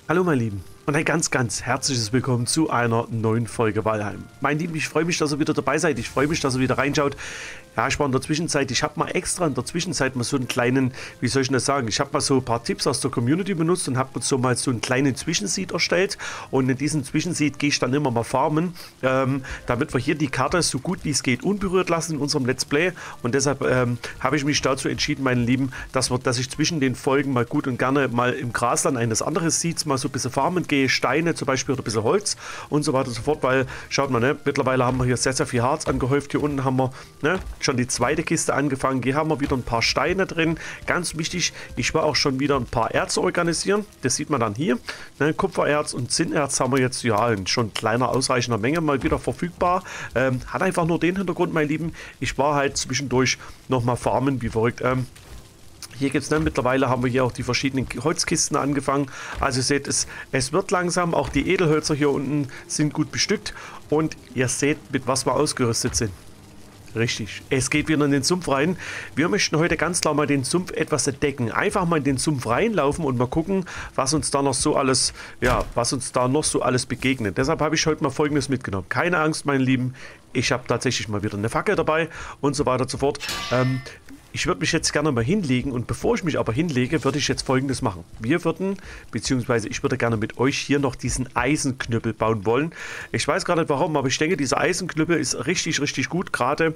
Hallo meine Lieben und ein ganz herzliches Willkommen zu einer neuen Folge Valheim. Mein Lieben, ich freue mich, dass ihr wieder dabei seid. Ich freue mich, dass ihr wieder reinschaut. Ja, ich war in der Zwischenzeit, ich habe mal extra in der Zwischenzeit mal so einen kleinen, wie soll ich das sagen, ich habe mal so ein paar Tipps aus der Community benutzt und habe so mal so einen kleinen Zwischenseed erstellt. Und in diesem Zwischenseed gehe ich dann immer mal farmen, damit wir hier die Karte so gut wie es geht unberührt lassen in unserem Let's Play. Und deshalb habe ich mich dazu entschieden, meine Lieben, dass ich zwischen den Folgen mal gut und gerne mal im Grasland eines anderen Seeds mal so ein bisschen farmen gehe, Steine zum Beispiel oder ein bisschen Holz und so weiter und so fort, weil, schaut mal, ne, mittlerweile haben wir hier sehr viel Harz angehäuft. Hier unten haben wir, ne, schon die zweite Kiste angefangen. Hier haben wir wieder ein paar Steine drin. Ganz wichtig, ich will auch schon wieder ein paar Erze organisieren. Das sieht man dann hier. Ne, Kupfererz und Zinnerz haben wir jetzt ja in schon kleiner, ausreichender Menge mal wieder verfügbar. Hat einfach nur den Hintergrund, meine Lieben. Ich war halt zwischendurch nochmal farmen, wie verrückt. Hier gibt es dann mittlerweile, haben wir hier auch die verschiedenen Holzkisten angefangen. Also ihr seht, es wird langsam, auch die Edelhölzer hier unten sind gut bestückt. Und ihr seht, mit was wir ausgerüstet sind. Richtig, es geht wieder in den Sumpf rein. Wir möchten heute ganz klar mal den Sumpf etwas entdecken. Einfach mal in den Sumpf reinlaufen und mal gucken, was uns da noch so alles, ja, was uns da noch so alles begegnet. Deshalb habe ich heute mal Folgendes mitgenommen. Keine Angst, meine Lieben, ich habe tatsächlich mal wieder eine Fackel dabei und so weiter und so fort. Ich würde mich jetzt gerne mal hinlegen und bevor ich mich aber hinlege, würde ich jetzt Folgendes machen. Wir würden, beziehungsweise ich würde gerne mit euch hier noch diesen Eisenknüppel bauen wollen. Ich weiß gar nicht warum, aber ich denke, dieser Eisenknüppel ist richtig gut, gerade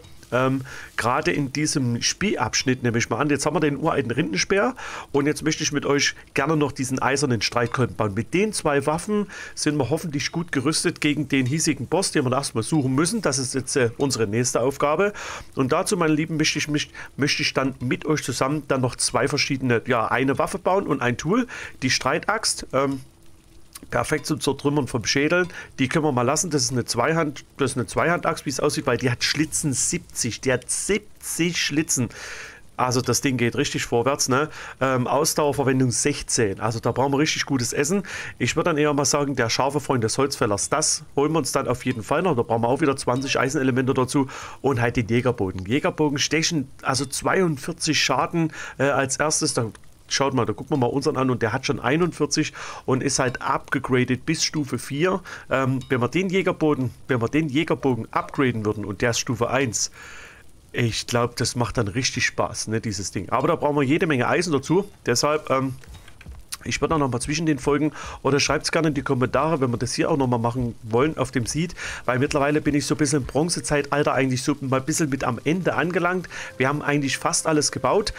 in diesem Spielabschnitt, nehme ich mal an. Jetzt haben wir den uralten Rindenspeer und jetzt möchte ich mit euch gerne noch diesen eisernen Streitkolben bauen. Mit den zwei Waffen sind wir hoffentlich gut gerüstet gegen den hiesigen Boss, den wir erstmal suchen müssen. Das ist jetzt unsere nächste Aufgabe. Und dazu, meine Lieben, möchte ich dann mit euch zusammen dann noch zwei verschiedene, ja, eine Waffe bauen und ein Tool. Die Streitaxt, perfekt zum Zertrümmern vom Schädel. Die können wir mal lassen. Das ist eine Zweihand-Axt, wie es aussieht, weil die hat Schlitzen 70. Die hat 70 Schlitzen. Also das Ding geht richtig vorwärts, ne? Ausdauerverwendung 16. Also da brauchen wir richtig gutes Essen. Ich würde dann eher mal sagen, der scharfe Freund des Holzfällers, das holen wir uns dann auf jeden Fall noch. Da brauchen wir auch wieder 20 Eisenelemente dazu und halt den Jägerbogen. Jägerbogen stechen, also 42 Schaden als erstes. Da schaut mal, da gucken wir mal unseren an und der hat schon 41 und ist halt abgegradet bis Stufe 4. Wenn wir den Jägerbogen upgraden würden und der ist Stufe 1, ich glaube, das macht dann richtig Spaß, ne, dieses Ding. Aber da brauchen wir jede Menge Eisen dazu. Deshalb, ich würde auch noch mal zwischen den Folgen oder schreibt es gerne in die Kommentare, wenn wir das hier auch noch mal machen wollen auf dem Seed. Weil mittlerweile bin ich so ein bisschen im Bronzezeitalter eigentlich so mal ein bisschen mit am Ende angelangt. Wir haben eigentlich fast alles gebaut.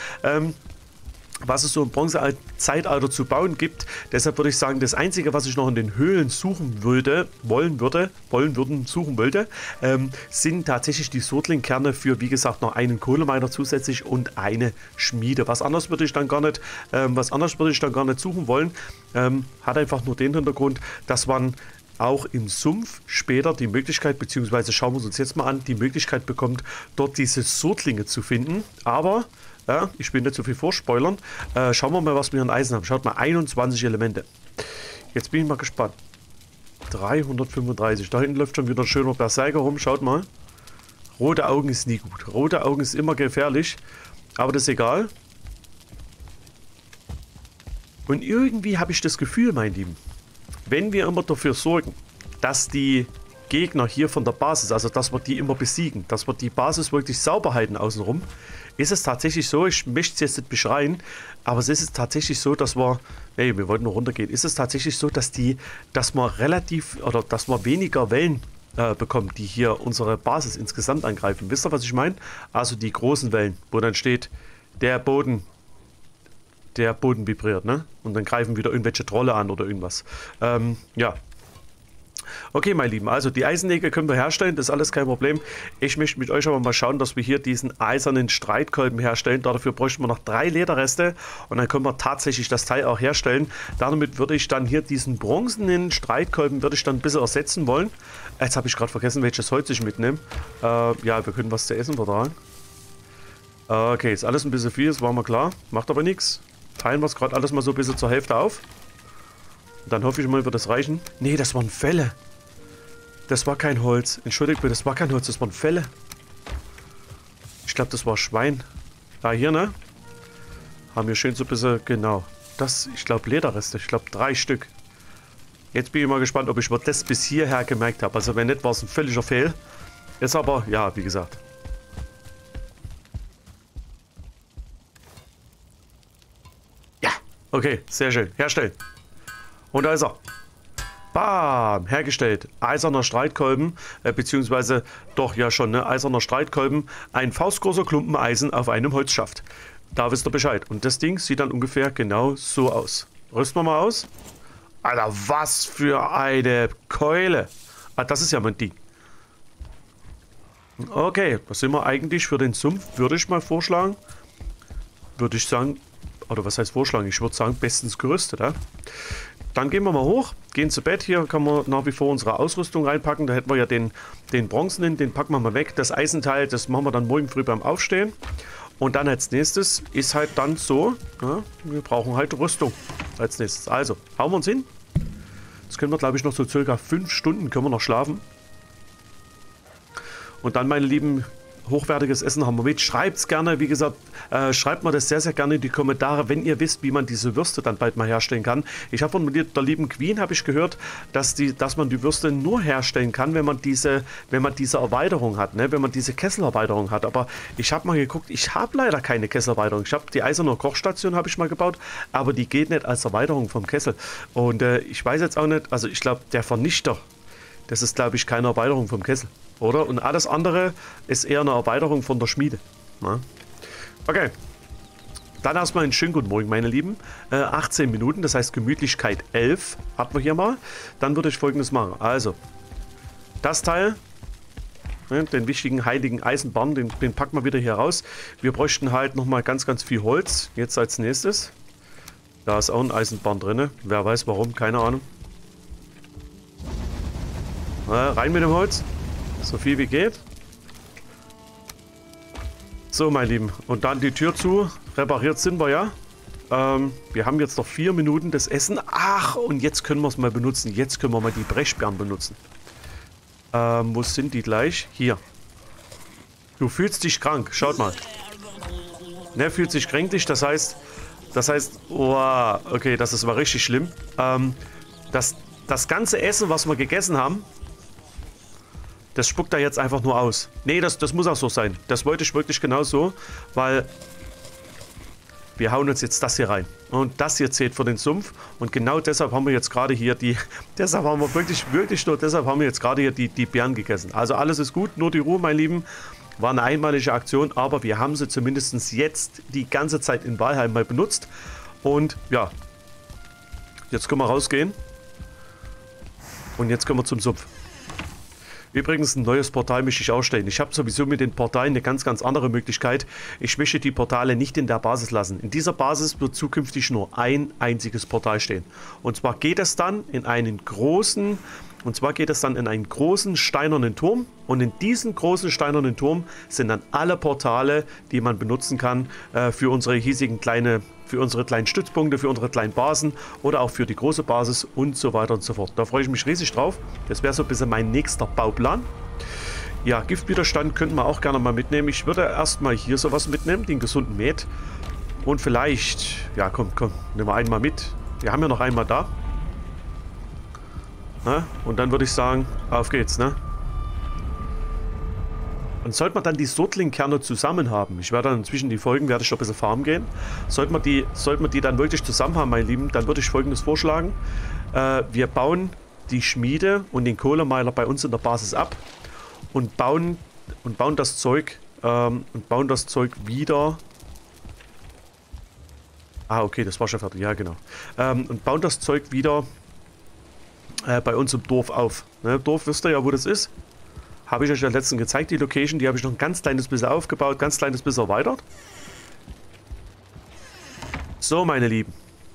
Was es so im Bronzezeitalter zu bauen gibt. Deshalb würde ich sagen, das Einzige, was ich noch in den Höhlen suchen wollte, sind tatsächlich die Surtling-Kerne für, wie gesagt, noch einen Kohleminer zusätzlich und eine Schmiede. Was anderes würde ich dann gar nicht suchen wollen. Hat einfach nur den Hintergrund, dass man auch im Sumpf später die Möglichkeit, beziehungsweise schauen wir uns jetzt mal an, die Möglichkeit bekommt, dort diese Surtlinge zu finden. Aber ja, ich will nicht zu viel vorspoilern. Schauen wir mal, was wir an Eisen haben. Schaut mal, 21 Elemente. Jetzt bin ich mal gespannt. 335. Da hinten läuft schon wieder ein schöner Berserker rum. Schaut mal. Rote Augen ist nie gut. Rote Augen ist immer gefährlich. Aber das ist egal. Und irgendwie habe ich das Gefühl, mein Lieben, wenn wir immer dafür sorgen, dass die Gegner hier von der Basis, also dass wir die immer besiegen, dass wir die Basis wirklich sauber halten außenrum, ist es tatsächlich so, ich möchte es jetzt nicht beschreien, aber es ist tatsächlich so, dass wir, hey, wir wollten nur runtergehen, ist es tatsächlich so, dass wir weniger Wellen bekommen, die hier unsere Basis insgesamt angreifen. Wisst ihr, was ich meine? Also die großen Wellen, wo dann steht, der Boden vibriert, ne? Und dann greifen wieder irgendwelche Trolle an oder irgendwas. Ja. Okay, meine Lieben, also die Eisennägel können wir herstellen, das ist alles kein Problem. Ich möchte mit euch aber mal schauen, dass wir hier diesen eisernen Streitkolben herstellen. Dafür bräuchten wir noch 3 Lederreste und dann können wir tatsächlich das Teil auch herstellen. Damit würde ich dann hier diesen bronzenen Streitkolben würde ich dann ein bisschen ersetzen wollen. Jetzt habe ich gerade vergessen, welches Holz ich mitnehme. Ja, wir können was zu essen vertragen. Okay, ist alles ein bisschen viel, das war mal klar. Macht aber nichts. Teilen wir es gerade alles mal so ein bisschen zur Hälfte auf. Dann hoffe ich mal, wird das reichen. Nee, das waren Felle. Das war kein Holz. Entschuldigt bitte, das war kein Holz, das waren Felle. Ich glaube, das war Schwein. Da hier, ne? Haben wir schön so ein bisschen, genau. Das, ich glaube, Lederreste. Ich glaube, 3 Stück. Jetzt bin ich mal gespannt, ob ich mir das bis hierher gemerkt habe. Also wenn nicht, war es ein völliger Fehl. Ist aber, ja, wie gesagt. Ja, okay, sehr schön. Herstellen. Und da ist er. Bam, hergestellt. Eiserner Streitkolben, beziehungsweise doch ja schon, ne? Eiserner Streitkolben. Ein faustgroßer Klumpen Eisen auf einem Holzschaft. Da wisst ihr Bescheid. Und das Ding sieht dann ungefähr genau so aus. Rüsten wir mal aus. Alter, was für eine Keule. Ah, das ist ja mein Ding. Okay, da sind wir eigentlich für den Sumpf, würde ich mal vorschlagen. Würde ich sagen, oder was heißt vorschlagen? Ich würde sagen, bestens gerüstet. Ja? Dann gehen wir mal hoch, gehen zu Bett. Hier kann man nach wie vor unsere Ausrüstung reinpacken. Da hätten wir ja den Bronzenen, den packen wir mal weg. Das Eisenteil, das machen wir dann morgen früh beim Aufstehen. Und dann als nächstes ist halt dann so, ja, wir brauchen halt Rüstung als nächstes. Also, hauen wir uns hin. Jetzt können wir, glaube ich, noch so circa 5 Stunden können wir noch schlafen. Und dann, meine Lieben, hochwertiges Essen haben wir mit. Schreibt es gerne, wie gesagt, schreibt mir das sehr, sehr gerne in die Kommentare, wenn ihr wisst, wie man diese Würste dann bald mal herstellen kann. Ich habe von der lieben Queen habe ich gehört, dass man die Würste nur herstellen kann, wenn man diese Erweiterung hat, ne? Wenn man diese Kesselerweiterung hat. Aber ich habe mal geguckt, ich habe leider keine Kesselerweiterung. Ich habe die eiserne Kochstation habe ich mal gebaut, aber die geht nicht als Erweiterung vom Kessel. Und ich weiß jetzt auch nicht, also ich glaube, der Vernichter, das ist, glaube ich, keine Erweiterung vom Kessel. Oder? Und alles andere ist eher eine Erweiterung von der Schmiede. Na? Okay. Dann erstmal einen schönen guten Morgen, meine Lieben. 18 Minuten, das heißt Gemütlichkeit 11 hatten wir hier mal. Dann würde ich Folgendes machen. Also, das Teil, ne, den wichtigen heiligen Eisenbahn, den packen wir wieder hier raus. Wir bräuchten halt nochmal ganz, ganz viel Holz. Jetzt als nächstes. Da ist auch ein Eisenbahn drin. Wer weiß warum, keine Ahnung. Rein mit dem Holz. So viel wie geht. So, mein Lieben. Und dann die Tür zu. Repariert sind wir ja. Wir haben jetzt noch 4 Minuten das Essen. Ach, und jetzt können wir es mal benutzen. Jetzt können wir mal die Brechsperren benutzen. Wo sind die gleich? Hier. Du fühlst dich krank. Schaut mal. Ne, fühlt sich kränklich. Das heißt, oh, okay, das ist aber richtig schlimm. Das ganze Essen, was wir gegessen haben, das spuckt er jetzt einfach nur aus. Nee, das muss auch so sein. Das wollte ich wirklich genau so, weil wir hauen uns jetzt das hier rein. Und das hier zählt für den Sumpf. Und genau deshalb haben wir jetzt gerade hier deshalb haben wir wirklich nur deshalb haben wir jetzt gerade hier die Beeren gegessen. Also alles ist gut, nur die Ruhe, mein Lieben. War eine einmalige Aktion, aber wir haben sie zumindest jetzt die ganze Zeit in Valheim mal benutzt. Und ja, jetzt können wir rausgehen. Und jetzt können wir zum Sumpf. Übrigens, ein neues Portal möchte ich ausstellen. Ich habe sowieso mit den Portalen eine ganz, ganz andere Möglichkeit. Ich möchte die Portale nicht in der Basis lassen. In dieser Basis wird zukünftig nur ein einziges Portal stehen. Und zwar geht es dann in einen großen steinernen Turm. Und in diesem großen steinernen Turm sind dann alle Portale, die man benutzen kann für unsere hiesigen kleinen Stützpunkte, für unsere kleinen Basen oder auch für die große Basis und so weiter und so fort. Da freue ich mich riesig drauf. Das wäre so ein bisschen mein nächster Bauplan. Ja, Giftwiderstand könnten wir auch gerne mal mitnehmen. Ich würde erstmal hier sowas mitnehmen, den gesunden Met. Und vielleicht, ja komm, nehmen wir einen mal mit. Wir haben ja noch einmal da. Na? Und dann würde ich sagen, auf geht's, ne? Und sollte man dann die Sortlingkerne zusammen haben, ich werde dann zwischen die Folgen, werde ich noch ein bisschen farmen gehen, sollte man die dann wirklich zusammen haben, meine Lieben, dann würde ich Folgendes vorschlagen. Wir bauen die Schmiede und den Kohlemeiler bei uns in der Basis ab und bauen das Zeug wieder. Ah, okay, das war schon fertig, ja genau. Und bauen das Zeug wieder bei uns im Dorf auf. Ne, Dorf, wisst ihr ja, wo das ist. Habe ich euch ja letztens gezeigt, die Location. Die habe ich noch ein ganz kleines bisschen aufgebaut, ganz kleines bisschen erweitert. So, meine Lieben.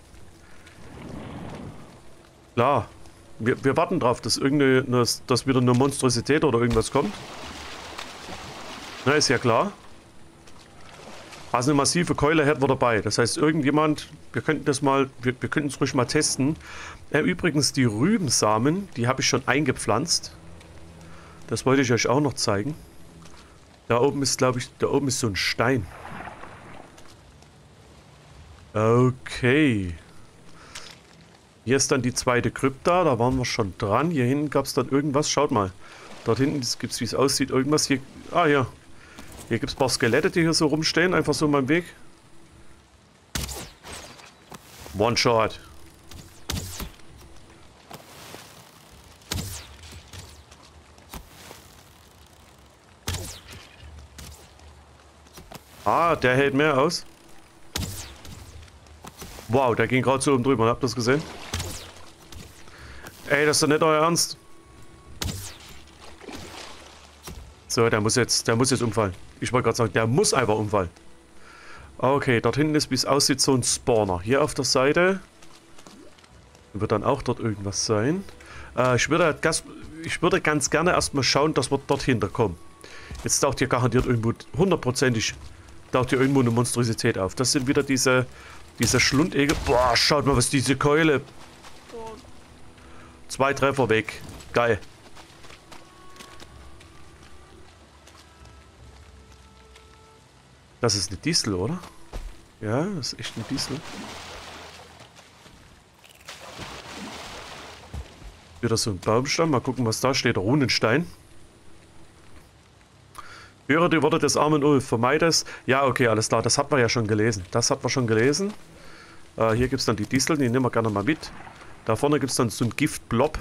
Klar, wir warten drauf, dass wieder eine Monstrosität oder irgendwas kommt. Na, ist ja klar. Also eine massive Keule hätten wir dabei. Das heißt, irgendjemand, wir könnten es ruhig mal testen. Übrigens, die Rübensamen, die habe ich schon eingepflanzt. Das wollte ich euch auch noch zeigen. Da oben ist, glaube ich, da oben ist so ein Stein. Okay. Hier ist dann die zweite Krypta, da waren wir schon dran. Hier hinten gab es dann irgendwas, schaut mal. Dort hinten gibt es, wie es aussieht, irgendwas hier. Ah ja, hier gibt es ein paar Skelette, die hier so rumstehen, einfach so in meinem Weg. One-Shot. Ah, der hält mehr aus. Wow, der ging gerade so oben drüber. Habt ihr das gesehen? Ey, das ist doch nicht euer Ernst. So, der muss jetzt umfallen. Ich wollte gerade sagen, der muss einfach umfallen. Okay, dort hinten ist, wie es aussieht, so ein Spawner. Hier auf der Seite wird dann auch dort irgendwas sein. Ich würde ganz gerne erstmal schauen, dass wir dort hinterkommen. Jetzt taucht hier garantiert irgendwo, hundertprozentig, taucht hier irgendwo eine Monstrosität auf. Das sind wieder diese Schlundegel. Boah, schaut mal, was diese Keule. 2 Treffer weg. Geil. Das ist eine Distel, oder? Ja, das ist echt eine Distel. Wieder so ein Baumstamm. Mal gucken, was da steht. Runenstein. Höre die Worte des armen Ulf. Vermeide es. Ja, okay, alles klar. Das hat man ja schon gelesen. Hier gibt es dann die Disteln. Die nehmen wir gerne mal mit. Da vorne gibt es dann so einen Giftblob.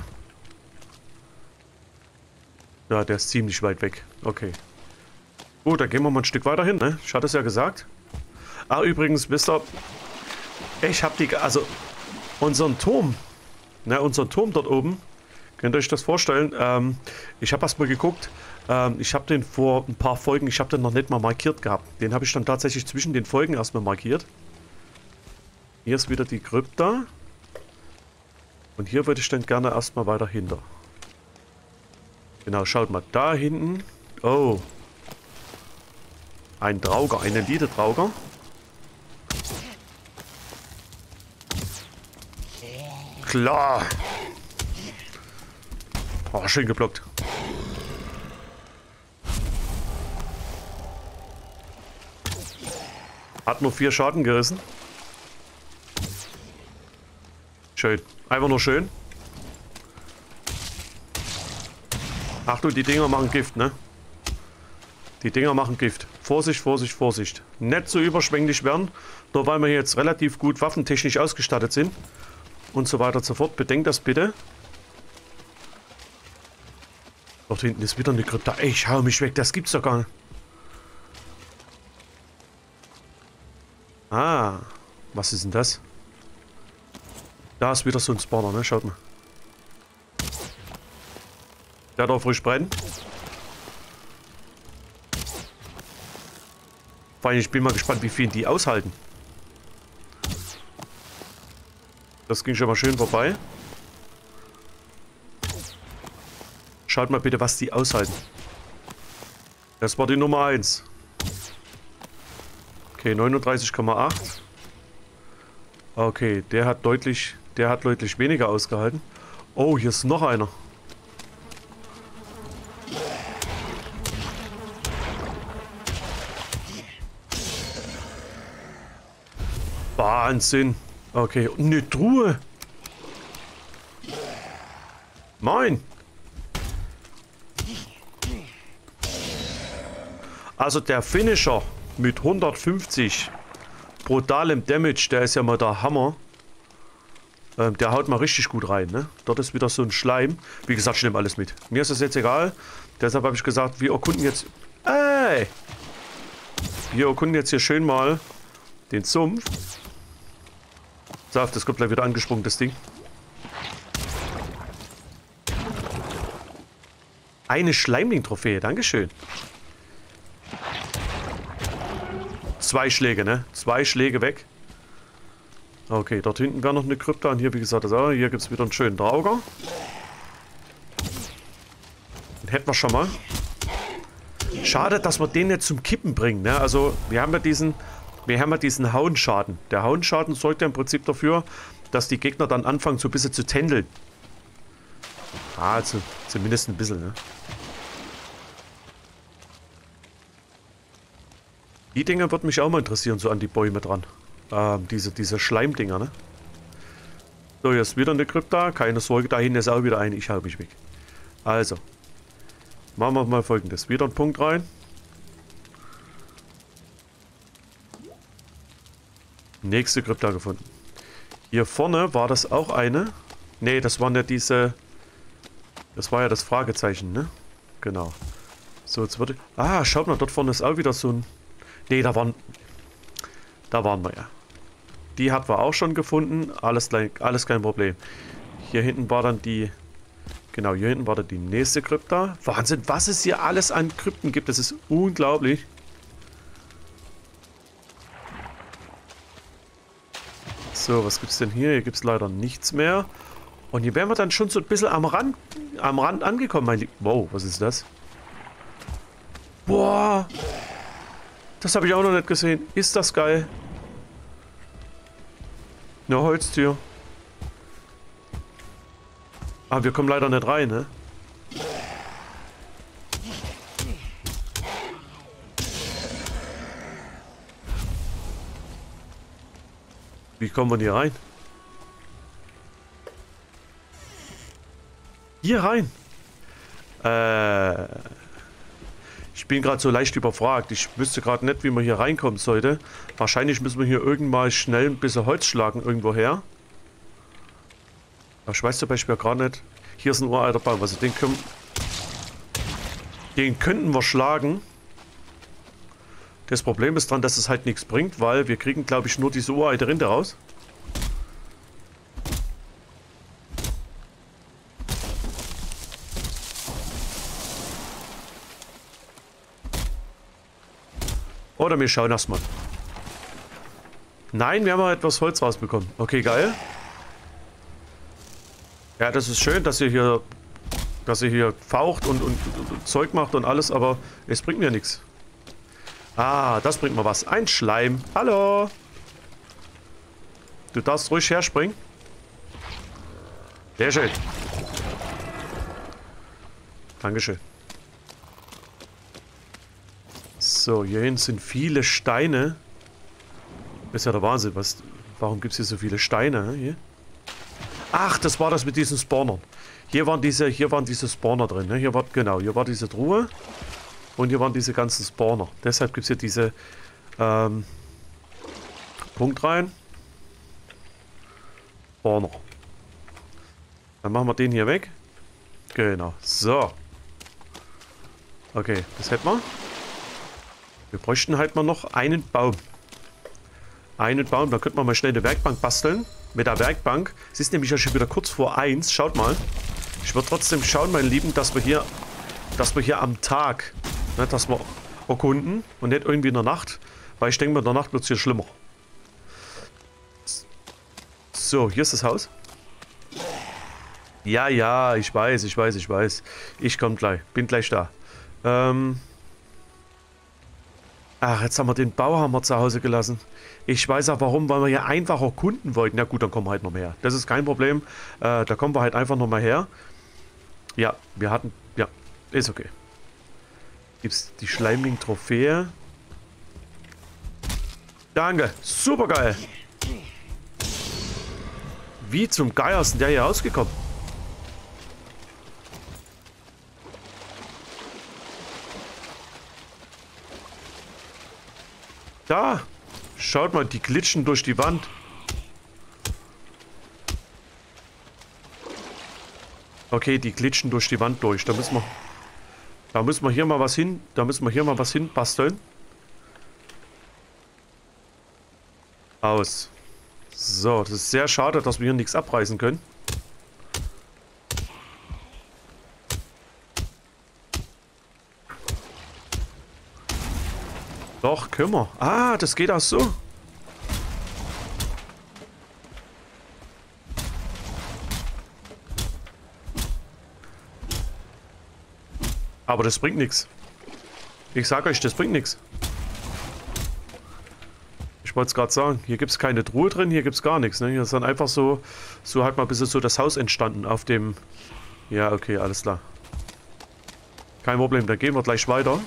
Ja, der ist ziemlich weit weg. Okay. Gut, dann gehen wir mal ein Stück weiter hin, ne? Ich hatte es ja gesagt. Ah, übrigens, wisst ihr, ich habe unseren Turm, ne, unseren Turm dort oben, könnt ihr euch das vorstellen? Ich habe erst mal geguckt, ich habe den vor ein paar Folgen, ich habe den noch nicht mal markiert gehabt. Den habe ich dann tatsächlich zwischen den Folgen erstmal markiert. Hier ist wieder die Krypta. Und hier würde ich dann gerne erstmal weiter hinter. Genau, schaut mal, da hinten. Oh. Ein Drauger, ein Elite-Drauger. Klar. Oh, schön geblockt. Hat nur 4 Schaden gerissen. Schön. Einfach nur schön. Achtung, die Dinger machen Gift, ne? Die Dinger machen Gift. Vorsicht, Vorsicht, Vorsicht. Nicht so überschwänglich werden, nur weil wir jetzt relativ gut waffentechnisch ausgestattet sind. Und so weiter und so fort. Bedenkt das bitte. Dort hinten ist wieder eine Krypta. Ey, ich hau mich weg, das gibt's doch gar nicht. Ah, was ist denn das? Da ist wieder so ein Spawner, ne? Schaut mal. Der darf ruhig brennen. Vor allem, ich bin mal gespannt, wie viel die aushalten. Das ging schon mal schön vorbei. Schaut mal bitte, was die aushalten. Das war die Nummer 1. Okay, 39,8. Okay, der hat deutlich weniger ausgehalten. Oh, hier ist noch einer. Wahnsinn. Okay, und eine Truhe. Moin. Also der Finisher mit 150 brutalem Damage, der ist ja mal der Hammer. Der haut mal richtig gut rein, ne? Dort ist wieder so ein Schleim. Wie gesagt, ich nehme alles mit. Mir ist das jetzt egal. Deshalb habe ich gesagt, wir erkunden jetzt... Ey! Wir erkunden jetzt hier schön mal den Sumpf. So, das kommt gleich wieder angesprungen, das Ding. Eine Schleimling-Trophäe, dankeschön. 2 Schläge, ne? 2 Schläge weg. Okay, dort hinten wäre noch eine Krypta. Und hier, wie gesagt, hier gibt es wieder einen schönen Drauger. Den hätten wir schon mal. Schade, dass wir den jetzt zum Kippen bringen, ne? Also, wir haben ja diesen Hauenschaden. Der Hauenschaden sorgt ja im Prinzip dafür, dass die Gegner dann anfangen, so ein bisschen zu tändeln. Ah, also, zumindest ein bisschen, ne? Die Dinger würden mich auch mal interessieren, so an die Bäume dran. Diese Schleimdinger, ne? So, hier ist wieder eine Krypta. Keine Sorge, da hinten ist auch wieder eine. Ich hau mich weg. Also. Machen wir mal Folgendes. Wieder einen Punkt rein. Nächste Krypta gefunden. Hier vorne war das auch eine. Ne, das waren ja diese... Das war ja das Fragezeichen, ne? Genau. So, jetzt würde... Ah, schaut mal, dort vorne ist auch wieder so ein... Ne, da waren wir ja. Die hatten wir auch schon gefunden. Alles kein Problem. Hier hinten war dann die... Genau, hier hinten war dann die nächste Krypta. Wahnsinn, was es hier alles an Krypten gibt. Das ist unglaublich. So, was gibt's denn hier? Hier gibt's leider nichts mehr. Und hier wären wir dann schon so ein bisschen am Rand angekommen, mein Lieber. Wow, was ist das? Boah! Das habe ich auch noch nicht gesehen. Ist das geil? Eine Holztür. Aber wir kommen leider nicht rein, ne? Wie kommen wir hier rein? Hier rein? Ich bin gerade so leicht überfragt. Ich wüsste gerade nicht, wie man hier reinkommen sollte. Wahrscheinlich müssen wir hier irgendwann schnell ein bisschen Holz schlagen irgendwo her. Aber ich weiß zum Beispiel gar nicht. Hier ist ein uralter Baum. Also den könnten wir schlagen. Das Problem ist dran, dass es halt nichts bringt, weil wir kriegen, glaube ich, nur diese uralte Rinde raus. Oder wir schauen erstmal. Nein, wir haben etwas Holz rausbekommen. Okay, geil. Ja, das ist schön, dass ihr hier faucht und Zeug macht und alles, aber es bringt mir nichts. Ah, das bringt mir was. Ein Schleim. Hallo. Du darfst ruhig herspringen. Sehr schön. Dankeschön. So, hier hinten sind viele Steine. Das ist ja der Wahnsinn. Warum gibt es hier so viele Steine? Hier? Ach, das war das mit diesen Spawnern. Hier waren diese Spawner drin. Ne? Hier war diese Truhe. Und hier waren diese ganzen Spawner. Deshalb gibt es hier diese Punkt rein. Spawner. Dann machen wir den hier weg. Genau. So. Okay, das hätten wir. Wir bräuchten halt mal noch einen Baum. Einen Baum, da könnte man mal schnell eine Werkbank basteln. Mit der Werkbank. Es ist nämlich ja schon wieder kurz vor 1. Schaut mal. Ich würde trotzdem schauen, meine Lieben, dass wir hier am Tag, ne, dass wir erkunden und nicht irgendwie in der Nacht. Weil ich denke mal, in der Nacht wird es hier schlimmer. So, hier ist das Haus. Ja, ja, ich weiß. Ich komme gleich. Bin gleich da. Ach, jetzt haben wir den Bauhammer zu Hause gelassen. Ich weiß auch warum, weil wir hier einfach erkunden wollten. Ja gut, dann kommen wir halt noch mehr her. Das ist kein Problem. Da kommen wir halt einfach noch mal her. Ja, ja, ist okay. Gibt's die Schleimling-Trophäe. Danke, super geil. Wie zum Geier ist denn der hier rausgekommen? Da! Schaut mal, die glitschen durch die Wand. Okay, die glitschen durch die Wand durch. Da müssen wir hier mal was hin. Da müssen wir hier mal was hin basteln. Aus. So, das ist sehr schade, dass wir hier nichts abreißen können. Doch, können wir. Ah, das geht auch so. Aber das bringt nichts. Ich sag euch, das bringt nichts. Ich wollte es gerade sagen. Hier gibt es keine Truhe drin, hier gibt es gar nichts. Ne? Hier ist dann einfach so halt mal ein bisschen so das Haus entstanden auf dem... Ja, okay, alles klar. Kein Problem, dann gehen wir gleich weiter.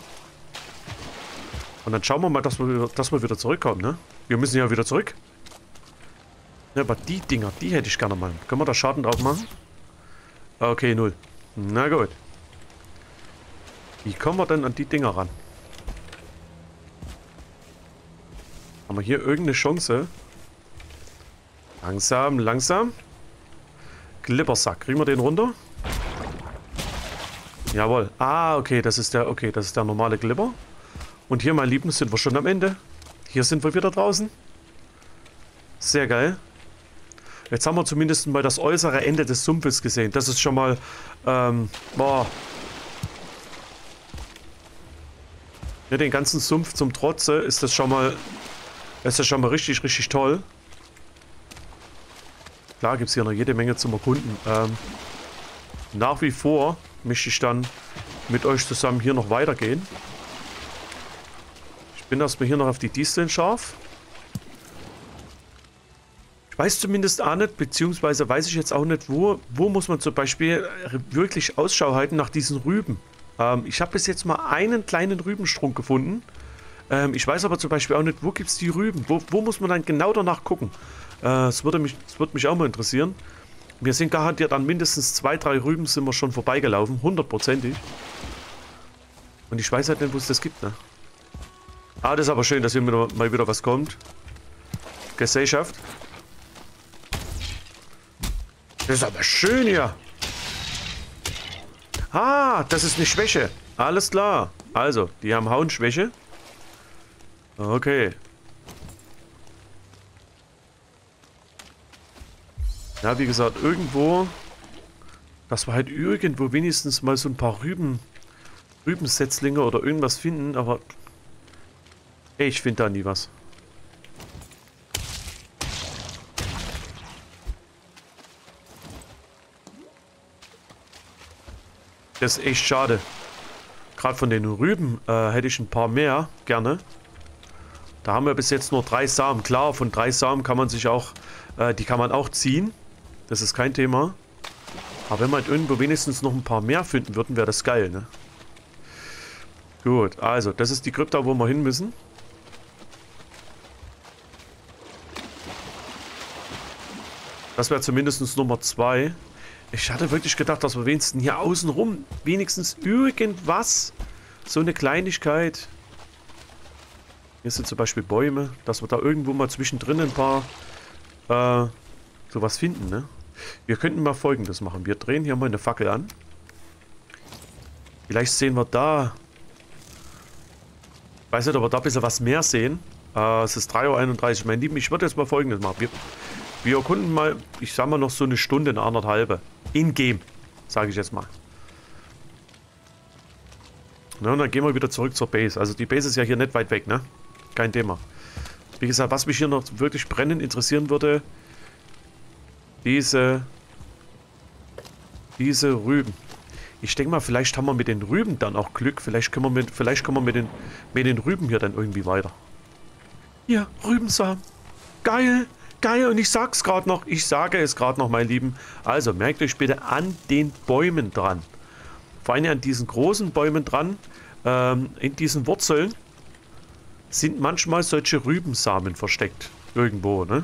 Und dann schauen wir mal, dass wir wieder zurückkommen, ne? Wir müssen ja wieder zurück. Ja, aber die Dinger, die hätte ich gerne mal. Können wir da Schaden drauf machen? Okay, 0. Na gut. Wie kommen wir denn an die Dinger ran? Haben wir hier irgendeine Chance? Langsam, langsam. Glibbersack. Kriegen wir den runter? Jawohl. Ah, okay, das ist der normale Glibber. Und hier, mein Lieben, sind wir schon am Ende. Hier sind wir wieder draußen. Sehr geil. Jetzt haben wir zumindest mal das äußere Ende des Sumpfes gesehen. Das ist schon mal, boah. Ja, den ganzen Sumpf zum Trotze ist das schon mal richtig, richtig toll. Klar gibt es hier noch jede Menge zum Erkunden. Nach wie vor möchte ich dann mit euch zusammen hier noch weitergehen. Ich bin erstmal hier noch auf die Disteln scharf. Ich weiß zumindest auch nicht, beziehungsweise weiß ich jetzt auch nicht, wo muss man zum Beispiel wirklich Ausschau halten nach diesen Rüben. Ich habe bis jetzt mal einen kleinen Rübenstrunk gefunden. Ich weiß aber zum Beispiel auch nicht, wo gibt es die Rüben? Wo muss man dann genau danach gucken? Das würde mich auch mal interessieren. Wir sind garantiert an mindestens 2, 3 Rüben sind wir schon vorbeigelaufen, 100%ig. Und ich weiß halt nicht, wo es das gibt, ne? Ah, das ist aber schön, dass hier mal wieder was kommt. Gesellschaft. Das ist aber schön hier. Ah, das ist eine Schwäche. Alles klar. Also, die haben Hauenschwäche. Okay. Ja, wie gesagt, irgendwo, dass wir halt irgendwo wenigstens mal so ein paar Rübensetzlinge oder irgendwas finden, aber ich finde da nie was. Das ist echt schade. Gerade von den Rüben hätte ich ein paar mehr gerne. Da haben wir bis jetzt nur 3 Samen. Klar, von 3 Samen kann man sich auch, die kann man auch ziehen. Das ist kein Thema. Aber wenn wir halt irgendwo wenigstens noch ein paar mehr finden würden, wäre das geil, ne? Gut, also, das ist die Krypta, wo wir hin müssen. Das wäre zumindest Nummer 2. Ich hatte wirklich gedacht, dass wir wenigstens hier außenrum wenigstens irgendwas, so eine Kleinigkeit. Hier sind zum Beispiel Bäume, dass wir da irgendwo mal zwischendrin ein paar sowas finden, ne? Wir könnten mal Folgendes machen. Wir drehen hier mal eine Fackel an. Vielleicht sehen wir da. Ich weiß nicht, ob wir da ein bisschen was mehr sehen. Es ist 3:31 Uhr. Mein Lieben, ich würde jetzt mal Folgendes machen. Wir erkunden mal, ich sag mal noch so eine Stunde, eine anderthalbe. In-game, sage ich jetzt mal. Na, und dann gehen wir wieder zurück zur Base. Also die Base ist ja hier nicht weit weg, ne? Kein Thema. Wie gesagt, was mich hier noch wirklich brennend interessieren würde, diese Rüben. Ich denke mal, vielleicht haben wir mit den Rüben dann auch Glück. Vielleicht kommen wir mit den Rüben hier dann irgendwie weiter. Hier, Rübensamen. Geil, geil. Und ich sage es gerade noch, mein Lieben. Also, merkt euch bitte an den Bäumen dran. Vor allem an diesen großen Bäumen dran. In diesen Wurzeln sind manchmal solche Rübensamen versteckt. Irgendwo, ne?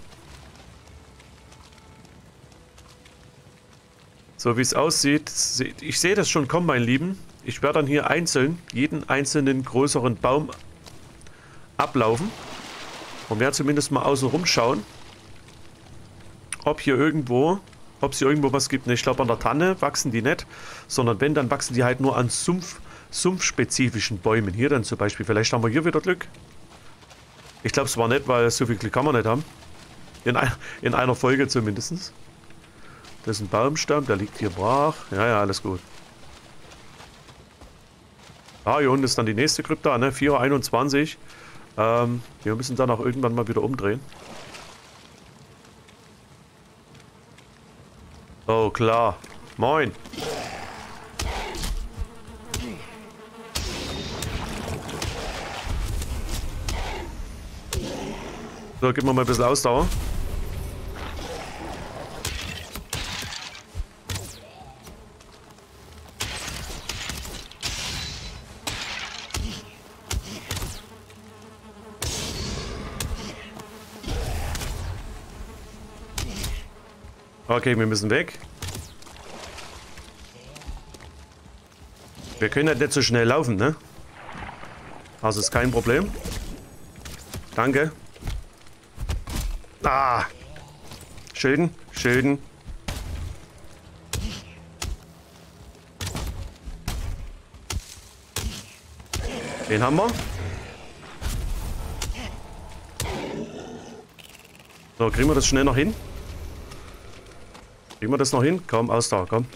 So wie es aussieht, ich sehe das schon kommen, mein Lieben. Ich werde dann hier jeden einzelnen größeren Baum ablaufen. Und werde zumindest mal außen rum schauen, ob es hier irgendwo was gibt. Ne, ich glaube, an der Tanne wachsen die nicht, sondern wenn, dann wachsen die halt nur an sumpfspezifischen Bäumen. Hier dann zum Beispiel. Vielleicht haben wir hier wieder Glück. Ich glaube, es war nicht, weil so viel Glück kann man nicht haben. In einer Folge zumindest. Das ist ein Baumstamm, der liegt hier brach. Ja, ja, alles gut. Ah, hier unten ist dann die nächste Krypta, ne? 4:21 Uhr. Wir müssen dann auch irgendwann mal wieder umdrehen. Oh, klar. Moin. So, gib mir mal ein bisschen Ausdauer. Okay, wir müssen weg. Wir können ja nicht so schnell laufen, ne? Also ist kein Problem. Danke. Ah. Schön, schön. Den haben wir. So, kriegen wir das schnell noch hin? Kriegen wir das noch hin? Komm, aus da, komm.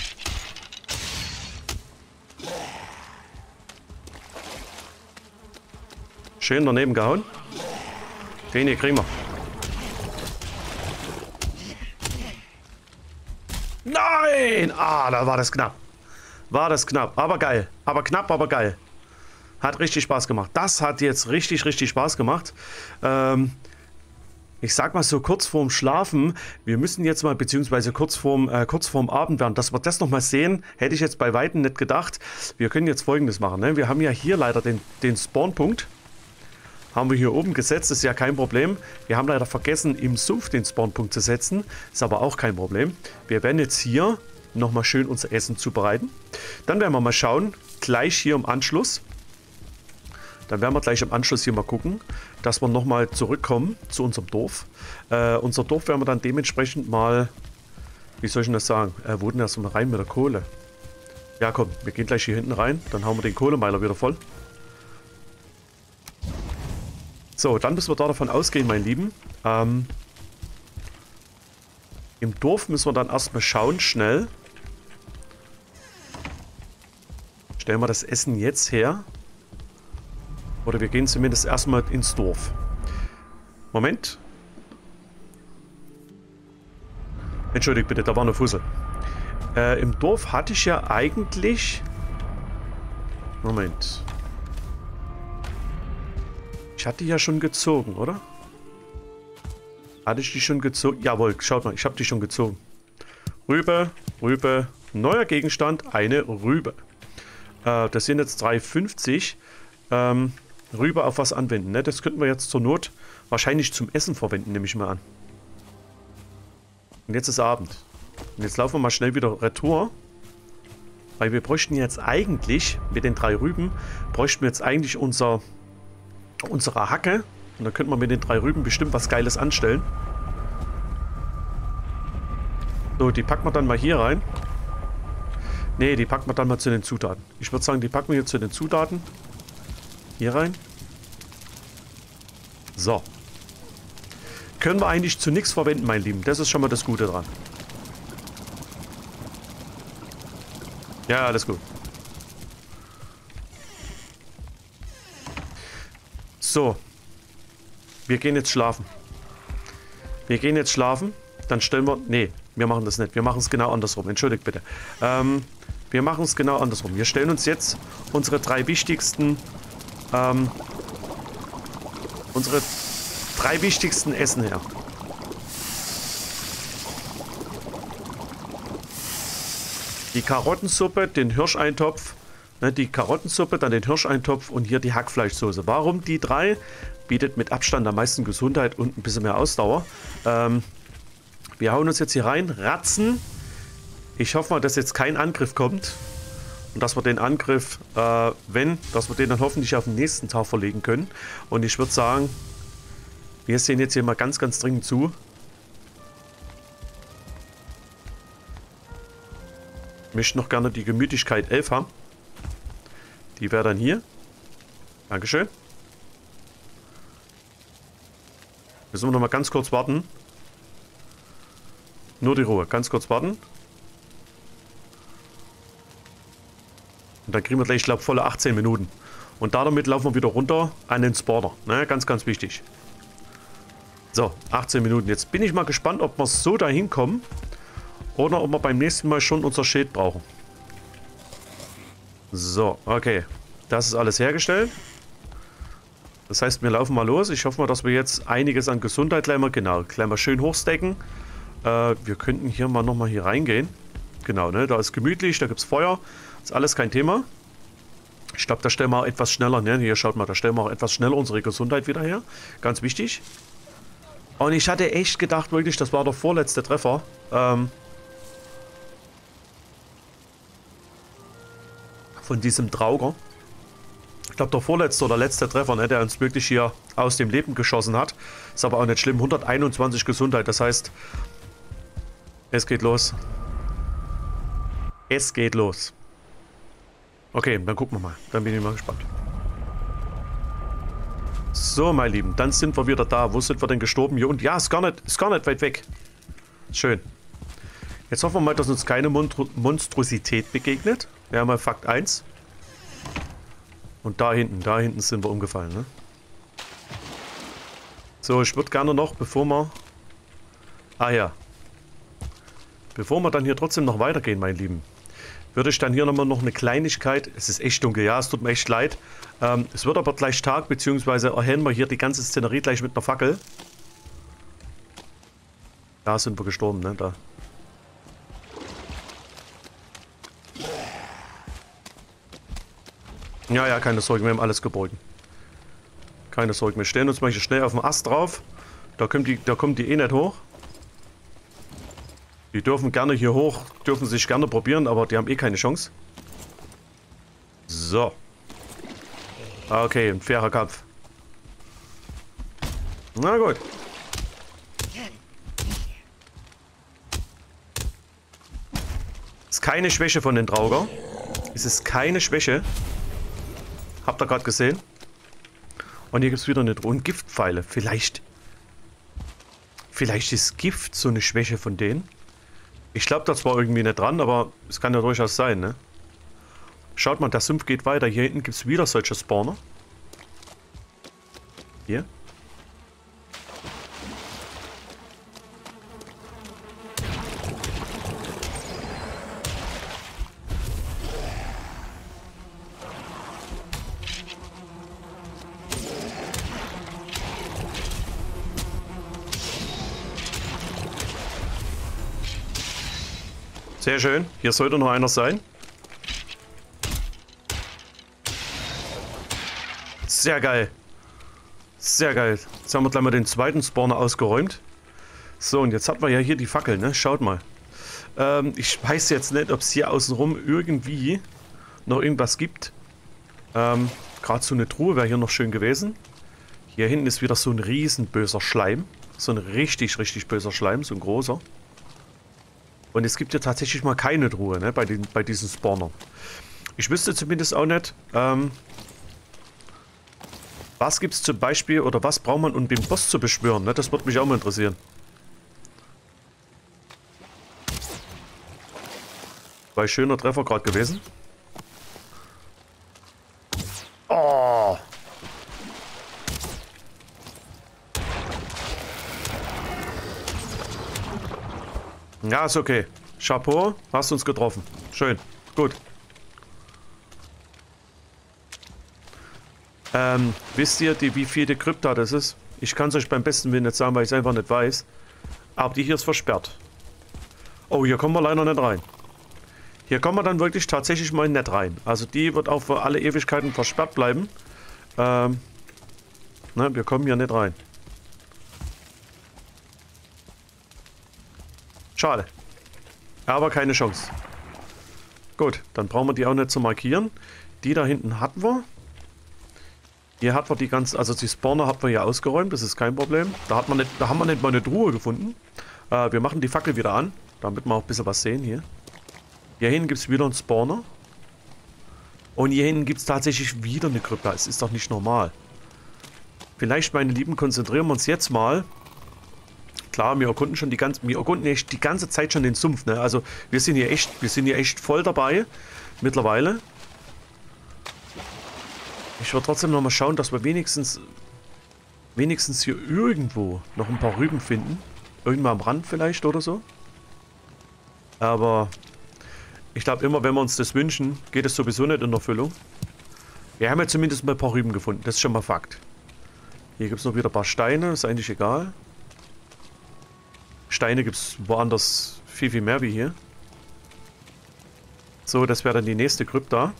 Schön daneben gehauen. Den hier kriegen wir. Nein! Ah, da war das knapp. War das knapp. Aber geil. Aber knapp, aber geil. Hat richtig Spaß gemacht. Das hat jetzt richtig, richtig Spaß gemacht. Ich sag mal so kurz vorm Schlafen, wir müssen jetzt mal, beziehungsweise kurz vorm Abend werden, dass wir das nochmal sehen, hätte ich jetzt bei Weitem nicht gedacht. Wir können jetzt Folgendes machen. Ne? Wir haben ja hier leider den Spawnpunkt. Haben wir hier oben gesetzt, ist ja kein Problem. Wir haben leider vergessen, im Sumpf den Spawnpunkt zu setzen. Ist aber auch kein Problem. Wir werden jetzt hier nochmal schön unser Essen zubereiten. Dann werden wir mal schauen, gleich hier im Anschluss. Dann werden wir gleich im Anschluss hier mal gucken, dass wir nochmal zurückkommen zu unserem Dorf. Unser Dorf werden wir dann dementsprechend mal, wie soll ich denn das sagen, wo denn erst mal rein mit der Kohle? Ja komm, wir gehen gleich hier hinten rein, dann hauen wir den Kohlemeiler wieder voll. So, dann müssen wir da davon ausgehen, mein Lieben. Im Dorf müssen wir dann erstmal schauen, schnell. Stellen wir das Essen jetzt her. Oder wir gehen zumindest erstmal ins Dorf. Moment. Entschuldigt bitte, da war eine Fussel. Im Dorf hatte ich ja eigentlich... Moment. Ich hatte die ja schon gezogen, oder? Hatte ich die schon gezogen? Jawohl, schaut mal, ich habe die schon gezogen. Rübe, Rübe, neuer Gegenstand, eine Rübe. Das sind jetzt 3,50. Rübe auf was anwenden, ne? Das könnten wir jetzt zur Not wahrscheinlich zum Essen verwenden, nehme ich mal an. Und jetzt ist Abend. Und jetzt laufen wir mal schnell wieder retour. Weil wir bräuchten jetzt eigentlich, mit den 3 Rüben, bräuchten wir jetzt eigentlich unsere Hacke. Und dann könnten wir mit den 3 Rüben bestimmt was Geiles anstellen. So, die packen wir dann mal hier rein. Ne, die packen wir dann mal zu den Zutaten. Ich würde sagen, die packen wir hier zu den Zutaten. Hier rein. So. Können wir eigentlich zu nichts verwenden, mein Lieben. Das ist schon mal das Gute dran. Ja, alles gut. So. Wir gehen jetzt schlafen. Wir gehen jetzt schlafen. Dann stellen wir... Nee, wir machen das nicht. Wir machen es genau andersrum. Entschuldigt bitte. Wir machen es genau andersrum. Wir stellen uns jetzt unsere 3 wichtigsten... unsere 3 wichtigsten Essen her. Die Karottensuppe, den Hirscheintopf, ne, die Karottensuppe, dann den Hirscheintopf und hier die Hackfleischsoße. Warum die 3? Bietet mit Abstand am meisten Gesundheit und ein bisschen mehr Ausdauer. Wir hauen uns jetzt hier rein, ratzen. Ich hoffe mal, dass jetzt kein Angriff kommt. Und dass wir den Angriff, dass wir den dann hoffentlich auf den nächsten Tag verlegen können. Und ich würde sagen, wir sehen jetzt hier mal ganz, ganz dringend zu. Ich möchte noch gerne die Gemütlichkeit 11 haben. Die wäre dann hier. Dankeschön. Müssen wir noch mal ganz kurz warten. Nur die Ruhe. Ganz kurz warten. Und dann kriegen wir gleich, ich glaube, volle 18 Minuten. Und damit laufen wir wieder runter an den Spawner. Ne? Ganz, ganz wichtig. So, 18 Minuten. Jetzt bin ich mal gespannt, ob wir so dahin kommen. Oder ob wir beim nächsten Mal schon unser Schild brauchen. So, okay. Das ist alles hergestellt. Das heißt, wir laufen mal los. Ich hoffe mal, dass wir jetzt einiges an Gesundheit gleich mal schön hochstecken. Wir könnten hier mal nochmal hier reingehen. Genau, ne? Da ist gemütlich, da gibt es Feuer. Ist alles kein Thema. Ich glaube, da stellen wir auch etwas schneller, ne? Hier, schaut mal, da stellen wir auch etwas schneller unsere Gesundheit wieder her. Ganz wichtig. Und ich hatte echt gedacht, wirklich, das war der vorletzte Treffer. Von diesem Drauger. Ich glaube, der vorletzte oder letzte Treffer, ne, der uns wirklich hier aus dem Leben geschossen hat. Ist aber auch nicht schlimm. 121 Gesundheit, das heißt, es geht los. Es geht los. Okay, dann gucken wir mal. Dann bin ich mal gespannt. So, meine Lieben, dann sind wir wieder da. Wo sind wir denn gestorben? Hier und ja, ist gar nicht weit weg. Schön. Jetzt hoffen wir mal, dass uns keine Monstrosität begegnet. Wäre mal Fakt 1. Und da hinten sind wir umgefallen, ne? So, ich würde gerne noch, bevor wir... Ah ja. Bevor wir dann hier trotzdem noch weitergehen, meine Lieben, würde ich dann hier nochmal noch eine Kleinigkeit... Es ist echt dunkel, ja, es tut mir echt leid. Es wird aber gleich Tag, beziehungsweise erhellen wir hier die ganze Szenerie gleich mit einer Fackel. Da sind wir gestorben, ne? Da. Ja, keine Sorge, wir haben alles geborgen. Keine Sorge, wir stellen uns mal hier schnell auf den Ast drauf. Da kommt die eh nicht hoch. Die dürfen gerne hier hoch, dürfen sich gerne probieren, aber die haben eh keine Chance. So. Okay, ein fairer Kampf. Na gut. Ist keine Schwäche von den Drauger. Es ist keine Schwäche. Habt ihr gerade gesehen? Und hier gibt es wieder eine Drohne. Giftpfeile. Vielleicht ist Gift so eine Schwäche von denen. Ich glaube, das war irgendwie nicht dran, aber es kann ja durchaus sein, ne? Schaut mal, der Sumpf geht weiter. Hier hinten gibt es wieder solche Spawner. Hier. Sehr schön. Hier sollte noch einer sein. Sehr geil. Sehr geil. Jetzt haben wir gleich mal den zweiten Spawner ausgeräumt. So, und jetzt hat man ja hier die Fackel, ne? Schaut mal. Ich weiß jetzt nicht, ob es hier außenrum irgendwie noch irgendwas gibt. Gerade so eine Truhe wäre hier noch schön gewesen. Hier hinten ist wieder so ein riesen böser Schleim. So ein richtig böser Schleim, so ein großer. Und es gibt ja tatsächlich mal keine Truhe, ne, bei diesen Spawnern. Ich wüsste zumindest auch nicht, was gibt es zum Beispiel, oder was braucht man, um den Boss zu beschwören, ne? Das würde mich auch mal interessieren. War ein schöner Treffer gerade gewesen. Oh! Ja, ist okay. Chapeau, hast uns getroffen. Schön. Gut. Wisst ihr, wie viele Krypta das ist? Ich kann es euch beim besten Willen nicht sagen, weil ich es einfach nicht weiß. Aber die hier ist versperrt. Oh, hier kommen wir leider nicht rein. Hier kommen wir dann wirklich tatsächlich mal nicht rein. Also die wird auch für alle Ewigkeiten versperrt bleiben. Ne, wir kommen hier nicht rein. Schade. Aber keine Chance. Gut, dann brauchen wir die auch nicht zu markieren. Die da hinten hatten wir. Hier hat man die ganzen, also die Spawner hat man ja ausgeräumt, das ist kein Problem. Da haben wir nicht mal eine Truhe gefunden. Wir machen die Fackel wieder an, damit wir auch ein bisschen was sehen hier. Hier hinten gibt es wieder einen Spawner. Und hier hinten gibt es tatsächlich wieder eine Krypta. Es ist doch nicht normal. Vielleicht, meine Lieben, konzentrieren wir uns jetzt mal. Klar, wir erkunden schon die ganze Zeit schon den Sumpf, ne? Also wir sind hier echt voll dabei mittlerweile. Ich würde trotzdem noch mal schauen, dass wir wenigstens hier irgendwo noch ein paar Rüben finden. Irgendwo am Rand vielleicht oder so. Aber ich glaube immer, wenn wir uns das wünschen, geht es sowieso nicht in Erfüllung. Wir haben ja zumindest mal ein paar Rüben gefunden. Das ist schon mal Fakt. Hier gibt es noch wieder ein paar Steine. Ist eigentlich egal. Steine gibt es woanders viel mehr wie hier. So, das wäre dann die nächste Krypta.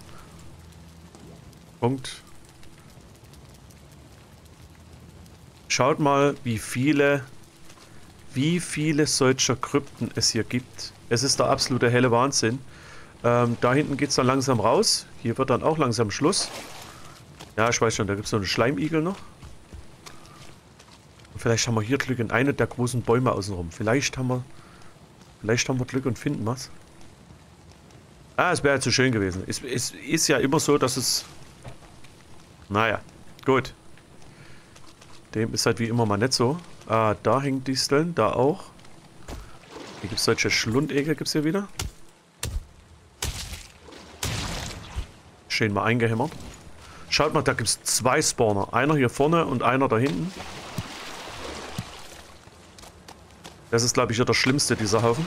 Punkt. Schaut mal, wie viele solcher Krypten es hier gibt. Es ist der absolute helle Wahnsinn. Da hinten geht es dann langsam raus. Hier wird dann auch langsam Schluss. Ja, ich weiß schon, da gibt es so einen Schleimigel noch. Und vielleicht haben wir hier Glück in eine der großen Bäume außenrum. Vielleicht haben wir Glück und finden was. Ah, es wäre ja zu schön gewesen. Es ist ja immer so, dass es... Naja, gut. Dem ist halt wie immer mal nicht so. Ah, da hängen Disteln, da auch. Hier gibt es solche Schlundegel, gibt es hier wieder. Schön mal eingehämmert. Schaut mal, da gibt es 2 Spawner. Einer hier vorne und einer da hinten. Das ist, glaube ich, ja der schlimmste, dieser Haufen.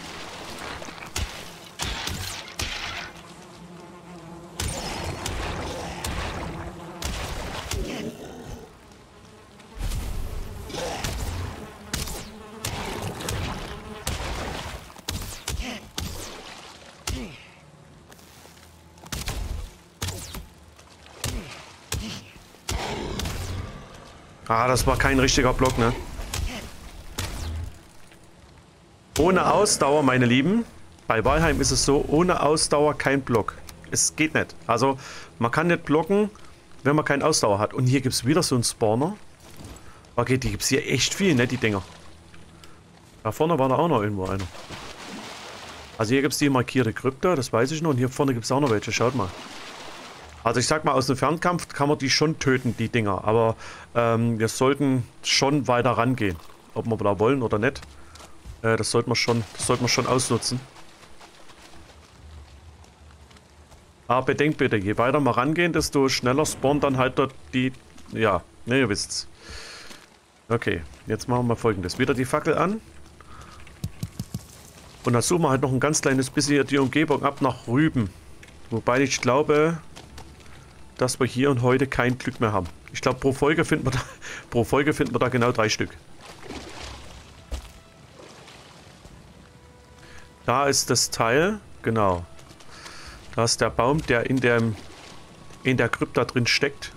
Ah, das war kein richtiger Block, ne? Ohne Ausdauer, meine Lieben. Bei Valheim ist es so, ohne Ausdauer kein Block. Es geht nicht. Also, man kann nicht blocken, wenn man keine Ausdauer hat. Und hier gibt es wieder so einen Spawner. Okay, die gibt es hier echt viel, ne, die Dinger. Da vorne war da auch noch irgendwo einer. Also hier gibt es die markierte Krypta, das weiß ich noch. Und hier vorne gibt es auch noch welche, schaut mal. Also ich sag mal, aus dem Fernkampf kann man die schon töten, die Dinger. Aber wir sollten schon weiter rangehen. Ob wir da wollen oder nicht. Das sollten wir schon ausnutzen. Aber bedenkt bitte, je weiter wir rangehen, desto schneller spawnen dann halt dort die... Ja, ne, ihr wisst's. Okay, jetzt machen wir mal Folgendes. Wieder die Fackel an. Und dann suchen wir halt noch ein ganz kleines bisschen die Umgebung ab nach Rüben. Wobei ich glaube, dass wir hier und heute kein Glück mehr haben. Ich glaube, pro Folge finden wir da genau 3 Stück. Da ist das Teil, genau. Da ist der Baum, der in der Krypta drin steckt.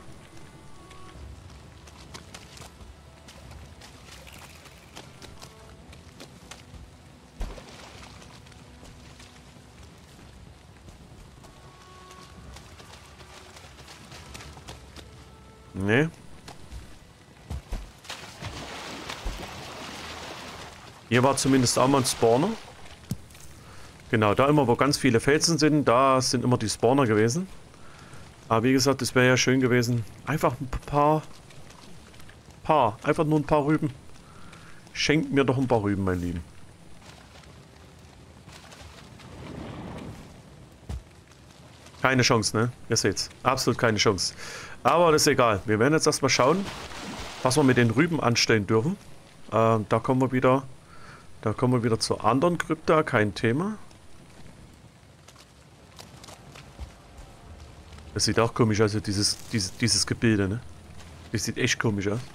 Ne. Hier war zumindest auch mal ein Spawner. Genau, da immer, wo ganz viele Felsen sind, da sind immer die Spawner gewesen. Aber wie gesagt, es wäre ja schön gewesen. Einfach ein einfach nur ein paar Rüben. Schenkt mir doch ein paar Rüben, mein Lieben. Keine Chance, ne? Ihr seht's. Absolut keine Chance. Aber das ist egal. Wir werden jetzt erstmal schauen, was wir mit den Rüben anstellen dürfen. Da kommen wir wieder zur anderen Krypta. Kein Thema. Das sieht auch komisch aus, dieses Gebilde, ne? Das sieht echt komisch aus.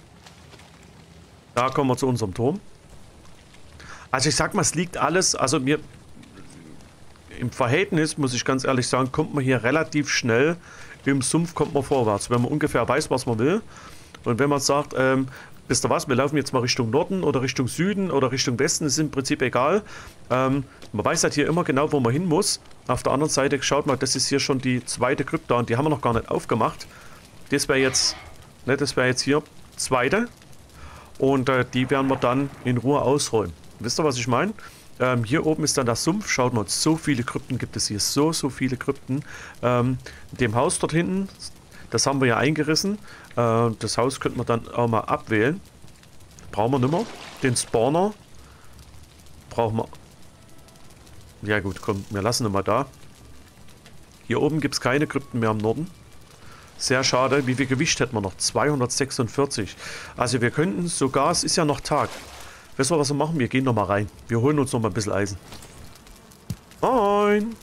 Da kommen wir zu unserem Turm. Also ich sag mal, es liegt alles, also mir im Verhältnis, muss ich ganz ehrlich sagen, kommt man hier relativ schnell, im Sumpf kommt man vorwärts, wenn man ungefähr weiß, was man will. Und wenn man sagt, wisst ihr was, wir laufen jetzt mal Richtung Norden oder Richtung Süden oder Richtung Westen, ist im Prinzip egal. Man weiß halt hier immer genau, wo man hin muss. Auf der anderen Seite, schaut mal, das ist hier schon die zweite Krypta und die haben wir noch gar nicht aufgemacht. Das wäre jetzt, ne, das wäre jetzt hier zweite. Und die werden wir dann in Ruhe ausräumen. Wisst ihr, was ich meine? Hier oben ist dann der Sumpf. Schaut mal, so viele Krypten gibt es hier. So viele Krypten. Dem Haus dort hinten, das haben wir ja eingerissen. Das Haus könnten wir dann auch mal abwählen. Brauchen wir nicht mehr. Den Spawner brauchen wir. Ja gut, komm, wir lassen ihn mal da. Hier oben gibt es keine Krypten mehr im Norden. Sehr schade. Wie viel Gewicht hätten wir noch? 246. Also wir könnten sogar, es ist ja noch Tag. Weißt du, was wir machen? Wir gehen noch mal rein. Wir holen uns noch mal ein bisschen Eisen. Moin.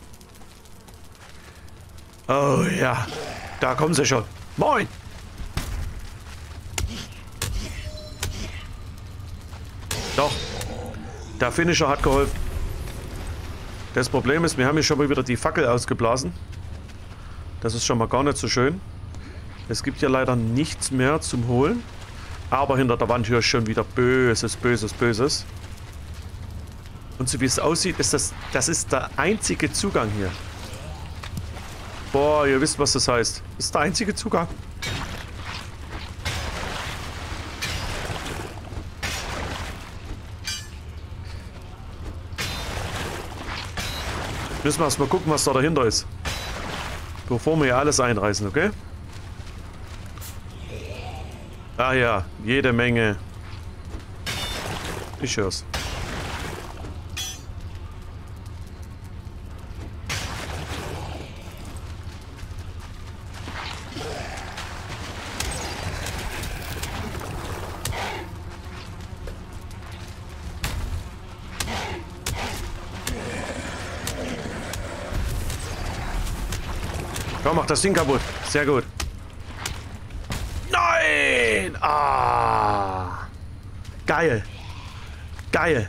Oh ja, da kommen sie schon. Moin. Doch, der Finisher hat geholfen. Das Problem ist, wir haben hier schon mal wieder die Fackel ausgeblasen. Das ist schon mal gar nicht so schön. Es gibt ja leider nichts mehr zum Holen. Aber hinter der Wand höre ich schon wieder Böses, Böses, Böses. Und so wie es aussieht, ist das ist der einzige Zugang hier. Boah, ihr wisst, was das heißt. Das ist der einzige Zugang. Müssen wir erstmal gucken, was da dahinter ist. Bevor wir hier alles einreißen, okay? Ah ja, jede Menge. Ich hör's. Komm, mach das Ding kaputt. Sehr gut. Nein! Ah! Geil. Geil.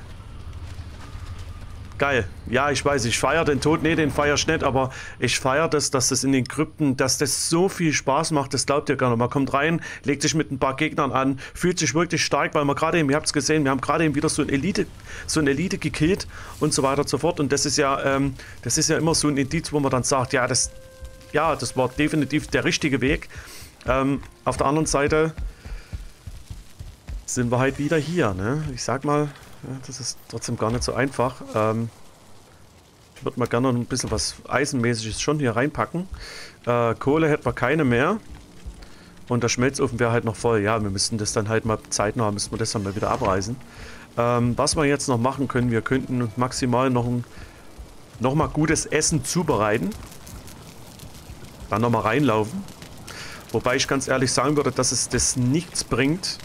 Geil. Ja, ich weiß, ich feiere den Tod. Nee, den feiere ich nicht, aber ich feiere das, dass das in den Krypten, dass das so viel Spaß macht, das glaubt ihr gar nicht. Man kommt rein, legt sich mit ein paar Gegnern an, fühlt sich wirklich stark, weil man gerade eben, ihr habt es gesehen, wir haben gerade eben wieder so ein Elite gekillt und so weiter und so fort. Und das ist ja immer so ein Indiz, wo man dann sagt, ja, das war definitiv der richtige Weg. Auf der anderen Seite sind wir halt wieder hier, ne? Ich sag mal, ja, das ist trotzdem gar nicht so einfach. Ich würde mal gerne noch ein bisschen was Eisenmäßiges schon hier reinpacken. Kohle hätten wir keine mehr. Und der Schmelzofen wäre halt noch voll. Ja, wir müssten das dann halt mal zeitnah, müssen wir das dann mal wieder abreißen. Was wir jetzt noch machen können, wir könnten maximal noch mal gutes Essen zubereiten. Dann nochmal reinlaufen. Wobei ich ganz ehrlich sagen würde, dass es das nichts bringt.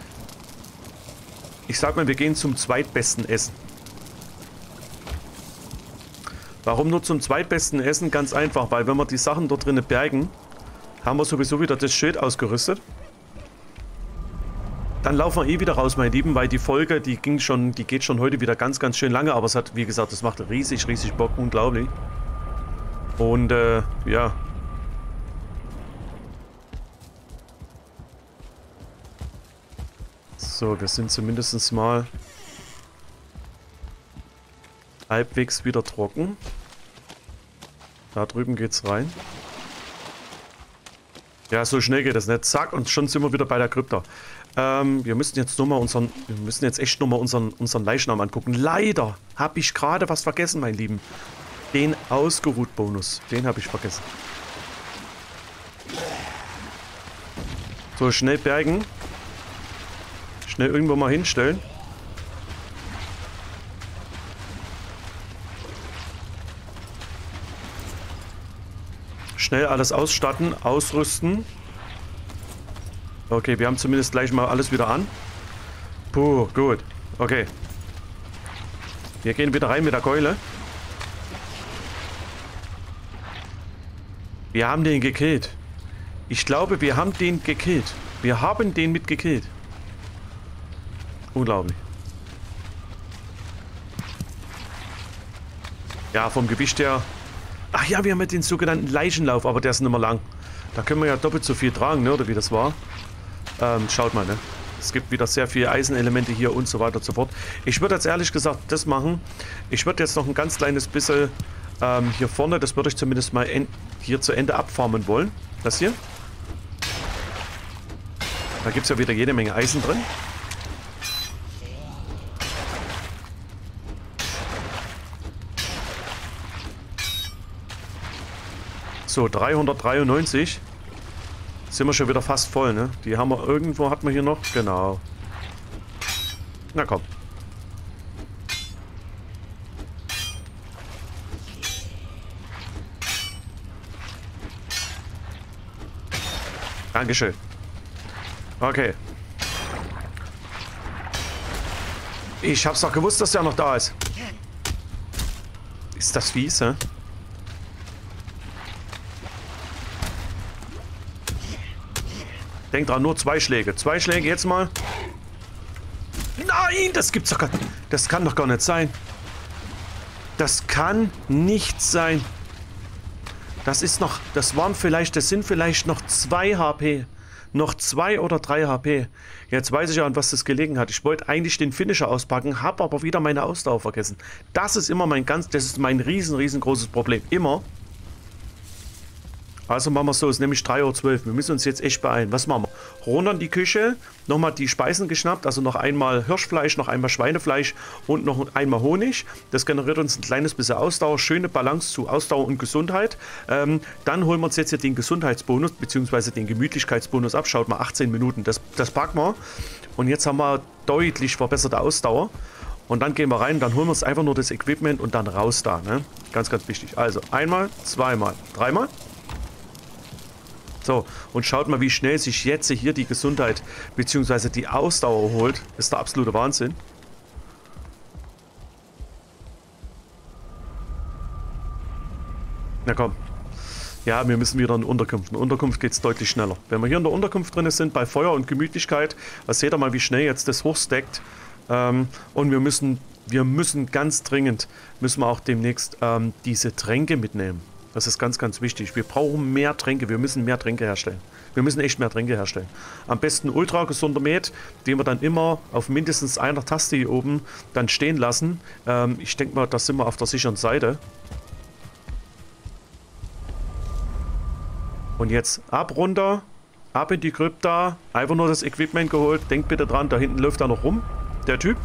Ich sag mal, wir gehen zum zweitbesten Essen. Warum nur zum zweitbesten Essen? Ganz einfach, weil wenn wir die Sachen dort drinnen bergen, haben wir sowieso wieder das Schild ausgerüstet. Dann laufen wir eh wieder raus, meine Lieben, weil die Folge, die geht schon heute wieder ganz, ganz schön lange, aber es hat, wie gesagt, das macht riesig, riesig Bock, unglaublich. Und, ja. So, wir sind zumindest mal halbwegs wieder trocken. Da drüben geht's rein. Ja, so schnell geht das nicht. Zack, und schon sind wir wieder bei der Krypta. Wir müssen jetzt echt nur mal unseren Leichnam angucken. Leider habe ich gerade was vergessen, mein Lieben. Den Ausgeruht-Bonus. Den habe ich vergessen. So, schnell bergen. Schnell irgendwo mal hinstellen. Schnell alles ausstatten, ausrüsten. Okay, wir haben zumindest gleich mal alles wieder an. Puh, gut. Okay. Wir gehen wieder rein mit der Keule. Wir haben den gekillt. Ich glaube, wir haben den gekillt. Wir haben den mit gekillt. Unglaublich. Ja, vom Gewicht her. Ach ja, wir haben ja den sogenannten Leichenlauf, aber der ist nicht mehr lang. Da können wir ja doppelt so viel tragen, ne? Oder wie das war. Schaut mal, ne? Es gibt wieder sehr viele Eisenelemente hier und so weiter und so fort. Ich würde jetzt ehrlich gesagt das machen. Ich würde jetzt noch ein ganz kleines bisschen hier vorne, das würde ich zumindest mal hier zu Ende abfarmen wollen. Das hier. Da gibt es ja wieder jede Menge Eisen drin. So, 393. Sind wir schon wieder fast voll, ne? Die haben wir irgendwo, hatten wir hier noch? Genau. Na komm. Dankeschön. Okay. Ich hab's doch gewusst, dass der noch da ist. Ist das fies, hä? Denk dran, nur 2 Schläge. 2 Schläge jetzt mal. Nein, das gibt's doch gar nicht. Das kann doch gar nicht sein. Das kann nicht sein. Das sind vielleicht noch 2 HP. Noch 2 oder 3 HP. Jetzt weiß ich ja, an was das gelegen hat. Ich wollte eigentlich den Finisher auspacken, habe aber wieder meine Ausdauer vergessen. Das ist immer das ist mein riesengroßes Problem. Immer. Also machen wir es so, es ist nämlich 3:12 Uhr. Wir müssen uns jetzt echt beeilen. Was machen wir? Runter in die Küche, nochmal die Speisen geschnappt, also noch einmal Hirschfleisch, noch einmal Schweinefleisch und noch einmal Honig. Das generiert uns ein kleines bisschen Ausdauer, schöne Balance zu Ausdauer und Gesundheit. Dann holen wir uns jetzt hier den Gesundheitsbonus, beziehungsweise den Gemütlichkeitsbonus ab. Schaut mal, 18 Minuten, das packen wir. Und jetzt haben wir deutlich verbesserte Ausdauer. Und dann gehen wir rein, dann holen wir uns einfach nur das Equipment und dann raus da. Ne? Ganz wichtig. Also einmal, zweimal, dreimal. So, und schaut mal, wie schnell sich jetzt hier die Gesundheit bzw. die Ausdauer holt. Das ist der absolute Wahnsinn. Na komm. Ja, wir müssen wieder in Unterkunft. In Unterkunft geht es deutlich schneller. Wenn wir hier in der Unterkunft drin sind, bei Feuer und Gemütlichkeit, da seht ihr mal, wie schnell jetzt das hochsteckt. Und wir müssen ganz dringend, auch demnächst diese Tränke mitnehmen. Das ist ganz wichtig. Wir brauchen mehr Tränke. Wir müssen mehr Tränke herstellen. Wir müssen echt mehr Tränke herstellen. Am besten ultra gesunder Met, den wir dann immer auf mindestens einer Taste hier oben dann stehen lassen. Ich denke mal, da sind wir auf der sicheren Seite. Und jetzt ab runter, ab in die Krypta, einfach nur das Equipment geholt. Denkt bitte dran, da hinten läuft er noch rum, der Typ.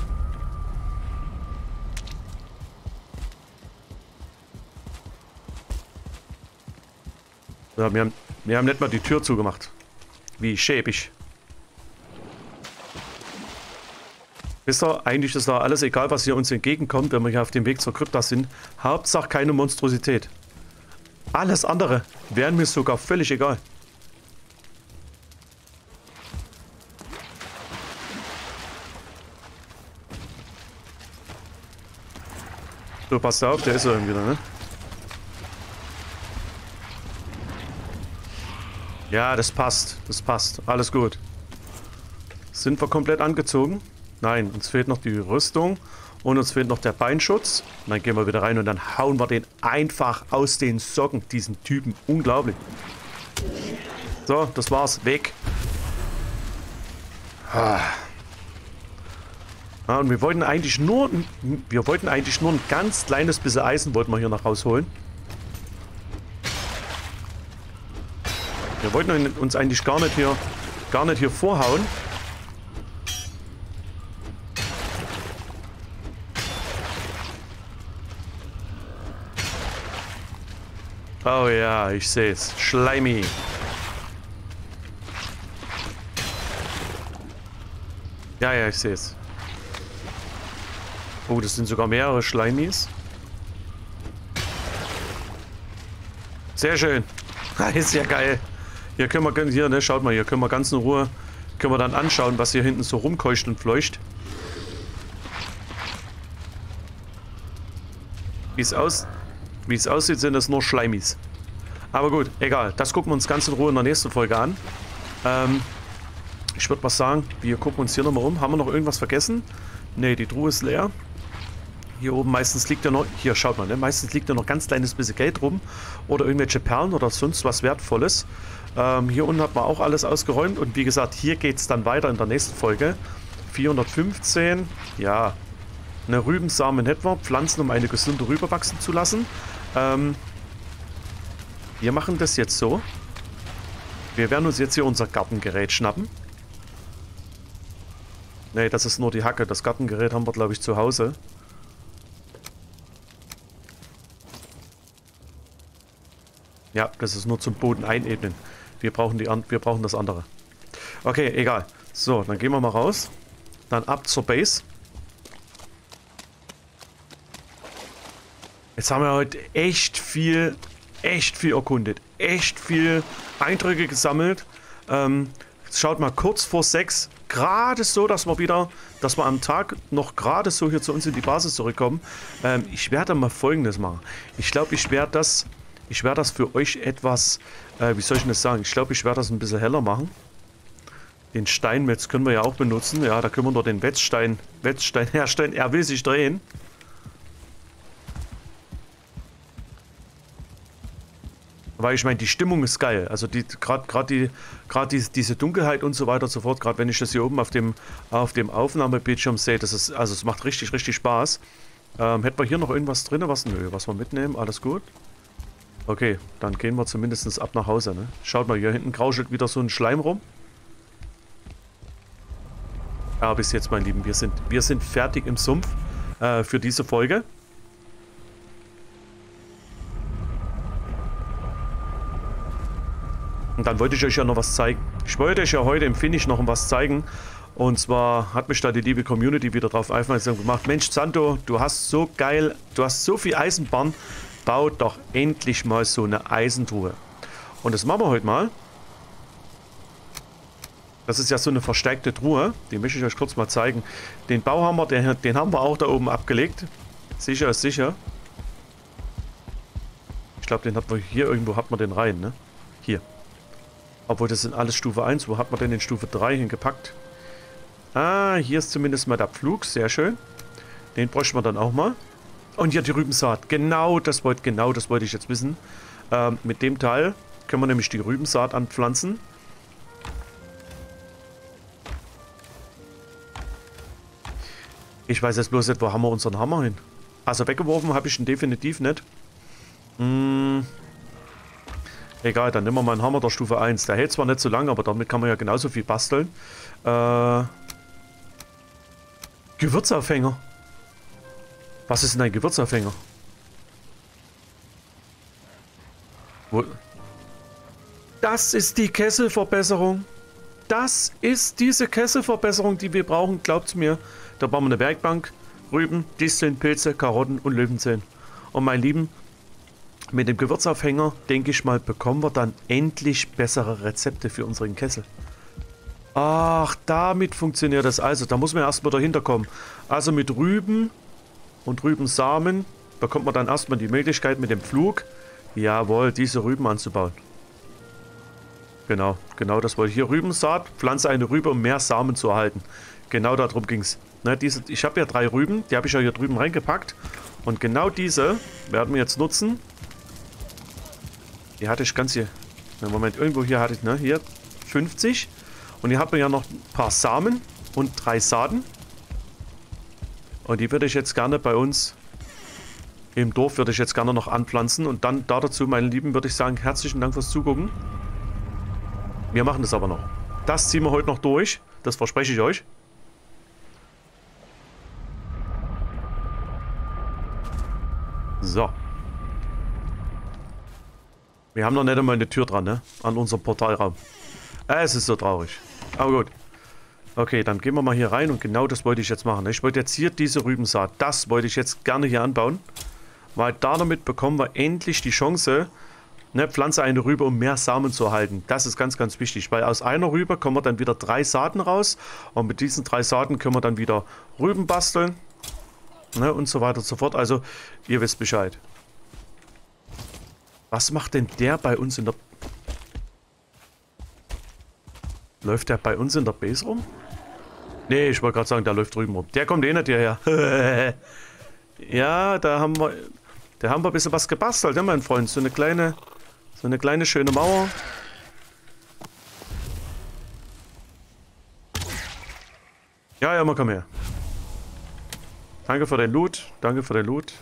Ja, wir haben nicht mal die Tür zugemacht. Wie schäbig. Wisst ihr, eigentlich ist da alles egal, was hier uns entgegenkommt, wenn wir hier auf dem Weg zur Krypta sind. Hauptsache keine Monstrosität. Alles andere wäre mir sogar völlig egal. So, passt auf, der ist ja irgendwie da, ne? Ja, das passt. Das passt. Alles gut. Sind wir komplett angezogen? Nein, uns fehlt noch die Rüstung. Und uns fehlt noch der Beinschutz. Und dann gehen wir wieder rein und dann hauen wir den einfach aus den Socken, diesen Typen. Unglaublich. So, das war's. Weg. Ja, und wir wollten eigentlich nur ein ganz kleines bisschen Eisen wollten wir hier noch rausholen. Wir wollten uns eigentlich gar nicht hier vorhauen. Oh ja, ich sehe es. Schleimi. Ja, ich sehe es. Oh, das sind sogar mehrere Schleimis. Sehr schön. Ist ja geil. Hier können wir, ne, schaut mal, hier können wir ganz in Ruhe, können wir dann anschauen, was hier hinten so rumkeucht und fleucht. Wie es aussieht, sind das nur Schleimis. Aber gut, egal. Das gucken wir uns ganz in Ruhe in der nächsten Folge an. Ich würde mal sagen, wir gucken uns hier nochmal um. Haben wir noch irgendwas vergessen? Ne, die Truhe ist leer. Hier oben meistens liegt ja noch, hier schaut mal, ne, meistens liegt ja noch ganz kleines bisschen Geld rum. Oder irgendwelche Perlen oder sonst was Wertvolles. Hier unten hat man auch alles ausgeräumt. Und wie gesagt, hier geht es dann weiter in der nächsten Folge. 415, ja. Eine Rübensamen hätten wir, Pflanzen, um eine gesunde Rübe wachsen zu lassen. Wir machen das jetzt so. Wir werden uns jetzt hier unser Gartengerät schnappen. Ne, das ist nur die Hacke. Das Gartengerät haben wir, glaube ich, zu Hause. Ja, das ist nur zum Boden einebnen. Wir brauchen das andere. Okay, egal. So, dann gehen wir mal raus. Dann ab zur Base. Jetzt haben wir heute echt viel erkundet. Echt viel Eindrücke gesammelt. Schaut mal, kurz vor 6. Gerade so, dass wir am Tag noch gerade so hier zu uns in die Basis zurückkommen. Ich werde mal Folgendes machen. Ich glaube, ich werde das für euch etwas, wie soll ich das sagen? Ich glaube, ich werde das ein bisschen heller machen. Den Steinmetz können wir ja auch benutzen. Ja, da können wir nur den Wetzstein herstellen. Er will sich drehen. Weil ich meine, die Stimmung ist geil. Also diese Dunkelheit und so weiter und so fort, gerade wenn ich das hier oben auf dem Aufnahmebildschirm sehe, also es macht richtig, richtig Spaß. Hätten wir hier noch irgendwas drin, was wir mitnehmen? Alles gut? Okay, dann gehen wir zumindest ab nach Hause, ne? Schaut mal, hier hinten krauschelt wieder so ein Schleim rum. Ja, bis jetzt, mein Lieben, wir sind fertig im Sumpf für diese Folge. Und dann wollte ich euch ja noch was zeigen. Ich wollte euch ja heute im Finish noch was zeigen. Und zwar hat mich da die liebe Community wieder drauf aufmerksam gemacht. Mensch, Santo, du hast so viel Eisenbahn. Bau doch endlich mal so eine Eisentruhe. Und das machen wir heute mal. Das ist ja so eine versteckte Truhe. Die möchte ich euch kurz mal zeigen. Den Bauhammer, den haben wir auch da oben abgelegt. Sicher ist sicher. Ich glaube, den hat man hier irgendwo den rein, ne? Hier. Obwohl, das sind alles Stufe 1. Wo hat man denn in Stufe 3 hingepackt? Ah, hier ist zumindest mal der Pflug. Sehr schön. Den bräuchten wir dann auch mal. Und hier die Rübensaat. Genau das wollte ich jetzt wissen. Mit dem Teil können wir nämlich die Rübensaat anpflanzen. Ich weiß jetzt bloß nicht, wo haben wir unseren Hammer hin? Also weggeworfen habe ich ihn definitiv nicht. Egal, dann nehmen wir mal einen Hammer der Stufe 1. Der hält zwar nicht so lange, aber damit kann man ja genauso viel basteln. Gewürzaufhänger. Was ist denn ein Gewürzaufhänger? Das ist die Kesselverbesserung. Das ist diese Kesselverbesserung, die wir brauchen, glaubt's mir. Da brauchen wir eine Werkbank, Rüben, Disteln, Pilze, Karotten und Löwenzahn. Und mein Lieben, mit dem Gewürzaufhänger, denke ich mal, bekommen wir dann endlich bessere Rezepte für unseren Kessel. Ach, damit funktioniert das also. Da muss man erstmal dahinter kommen. Also mit Rüben und Rübensamen bekommt man dann erstmal die Möglichkeit mit dem Pflug, jawohl, diese Rüben anzubauen. Genau das wollte ich. Hier Rübensaat, pflanze eine Rübe, um mehr Samen zu erhalten. Genau darum ging es. Ne, ich habe ja 3 Rüben, die habe ich ja hier drüben reingepackt. Und genau diese werden wir jetzt nutzen. Die hatte ich ganz hier. Moment, irgendwo hier hatte ich, ne, hier 50. Und hier hat man ja noch ein paar Samen und 3 Saaten. Und die würde ich jetzt gerne bei uns im Dorf noch anpflanzen. Und dann dazu, meine Lieben, würde ich sagen, herzlichen Dank fürs Zugucken. Wir machen das aber noch. Das ziehen wir heute noch durch. Das verspreche ich euch. So. Wir haben noch nicht einmal eine Tür dran, ne? An unserem Portalraum. Es ist so traurig. Aber gut. Okay, dann gehen wir mal hier rein und genau das wollte ich jetzt machen. Ich wollte jetzt hier diese Rübensaat, das wollte ich jetzt gerne hier anbauen. Weil damit bekommen wir endlich die Chance, ne, pflanze eine Rübe, um mehr Samen zu erhalten. Das ist ganz, ganz wichtig, weil aus einer Rübe kommen wir dann wieder 3 Saaten raus. Und mit diesen 3 Saaten können wir dann wieder Rüben basteln. Ne, und so weiter und so fort. Also, ihr wisst Bescheid. Was macht denn der bei uns in der... Läuft der bei uns in der Base rum? Nee, ich wollte gerade sagen, der läuft drüben rum. Der kommt eh nicht hierher. Ja, da haben wir ein bisschen was gebastelt, ne, mein Freund? So eine kleine schöne Mauer. Ja, mal komm her. Danke für den Loot. Danke für den Loot.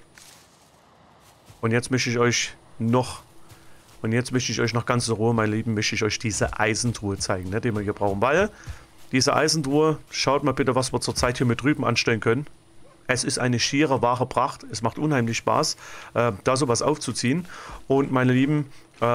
Und jetzt möchte ich euch noch ganz in Ruhe, meine Lieben, möchte ich euch diese Eisentruhe zeigen, ne, die wir hier brauchen. Weil diese Eisentruhe, schaut mal bitte, was wir zurzeit hier mit Rüben anstellen können. Es ist eine schiere, wahre Pracht. Es macht unheimlich Spaß, da sowas aufzuziehen. Und meine Lieben,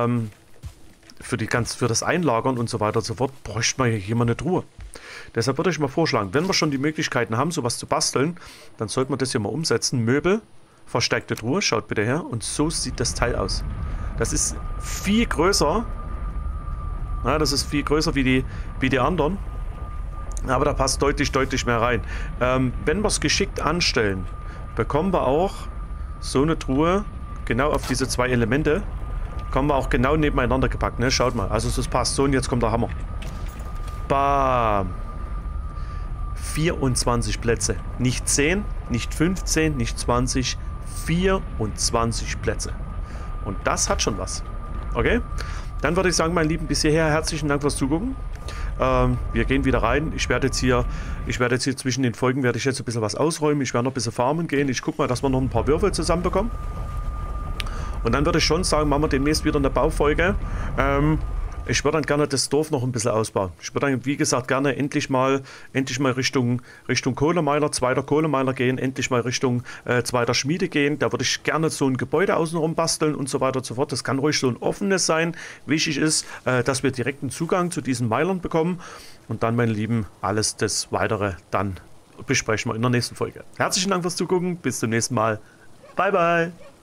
für das Einlagern und so weiter und so fort, bräuchte man hier mal eine Truhe. Deshalb würde ich mal vorschlagen, wenn wir schon die Möglichkeiten haben, sowas zu basteln, dann sollte man das hier mal umsetzen. Möbel, versteckte Truhe, schaut bitte her. Und so sieht das Teil aus. Das ist viel größer. Ja, das ist viel größer wie die anderen. Aber da passt deutlich mehr rein. Wenn wir es geschickt anstellen, bekommen wir auch so eine Truhe, genau auf diese 2 Elemente, kommen wir auch genau nebeneinander gepackt. Ne? Schaut mal, also das passt so und jetzt kommt der Hammer. Bam. 24 Plätze. Nicht 10, nicht 15, nicht 20, 24 Plätze. Und das hat schon was. Okay? Dann würde ich sagen, mein Lieben, bis hierher herzlichen Dank fürs Zugucken. Wir gehen wieder rein. Ich werde jetzt hier zwischen den Folgen werde ich jetzt ein bisschen was ausräumen. Ich werde noch ein bisschen farmen gehen. Ich gucke mal, dass wir noch ein paar Würfel zusammenbekommen. Und dann würde ich schon sagen, machen wir demnächst wieder eine Baufolge. Ich würde dann gerne das Dorf noch ein bisschen ausbauen. Ich würde dann, wie gesagt, gerne endlich mal Richtung Kohlemeiler, zweiter Kohlemeiler gehen, endlich mal Richtung zweiter Schmiede gehen. Da würde ich gerne so ein Gebäude außenrum basteln und so weiter und so fort. Das kann ruhig so ein offenes sein. Wichtig ist, dass wir direkten Zugang zu diesen Meilern bekommen. Und dann, meine Lieben, alles das Weitere dann besprechen wir in der nächsten Folge. Herzlichen Dank fürs Zugucken. Bis zum nächsten Mal. Bye, bye.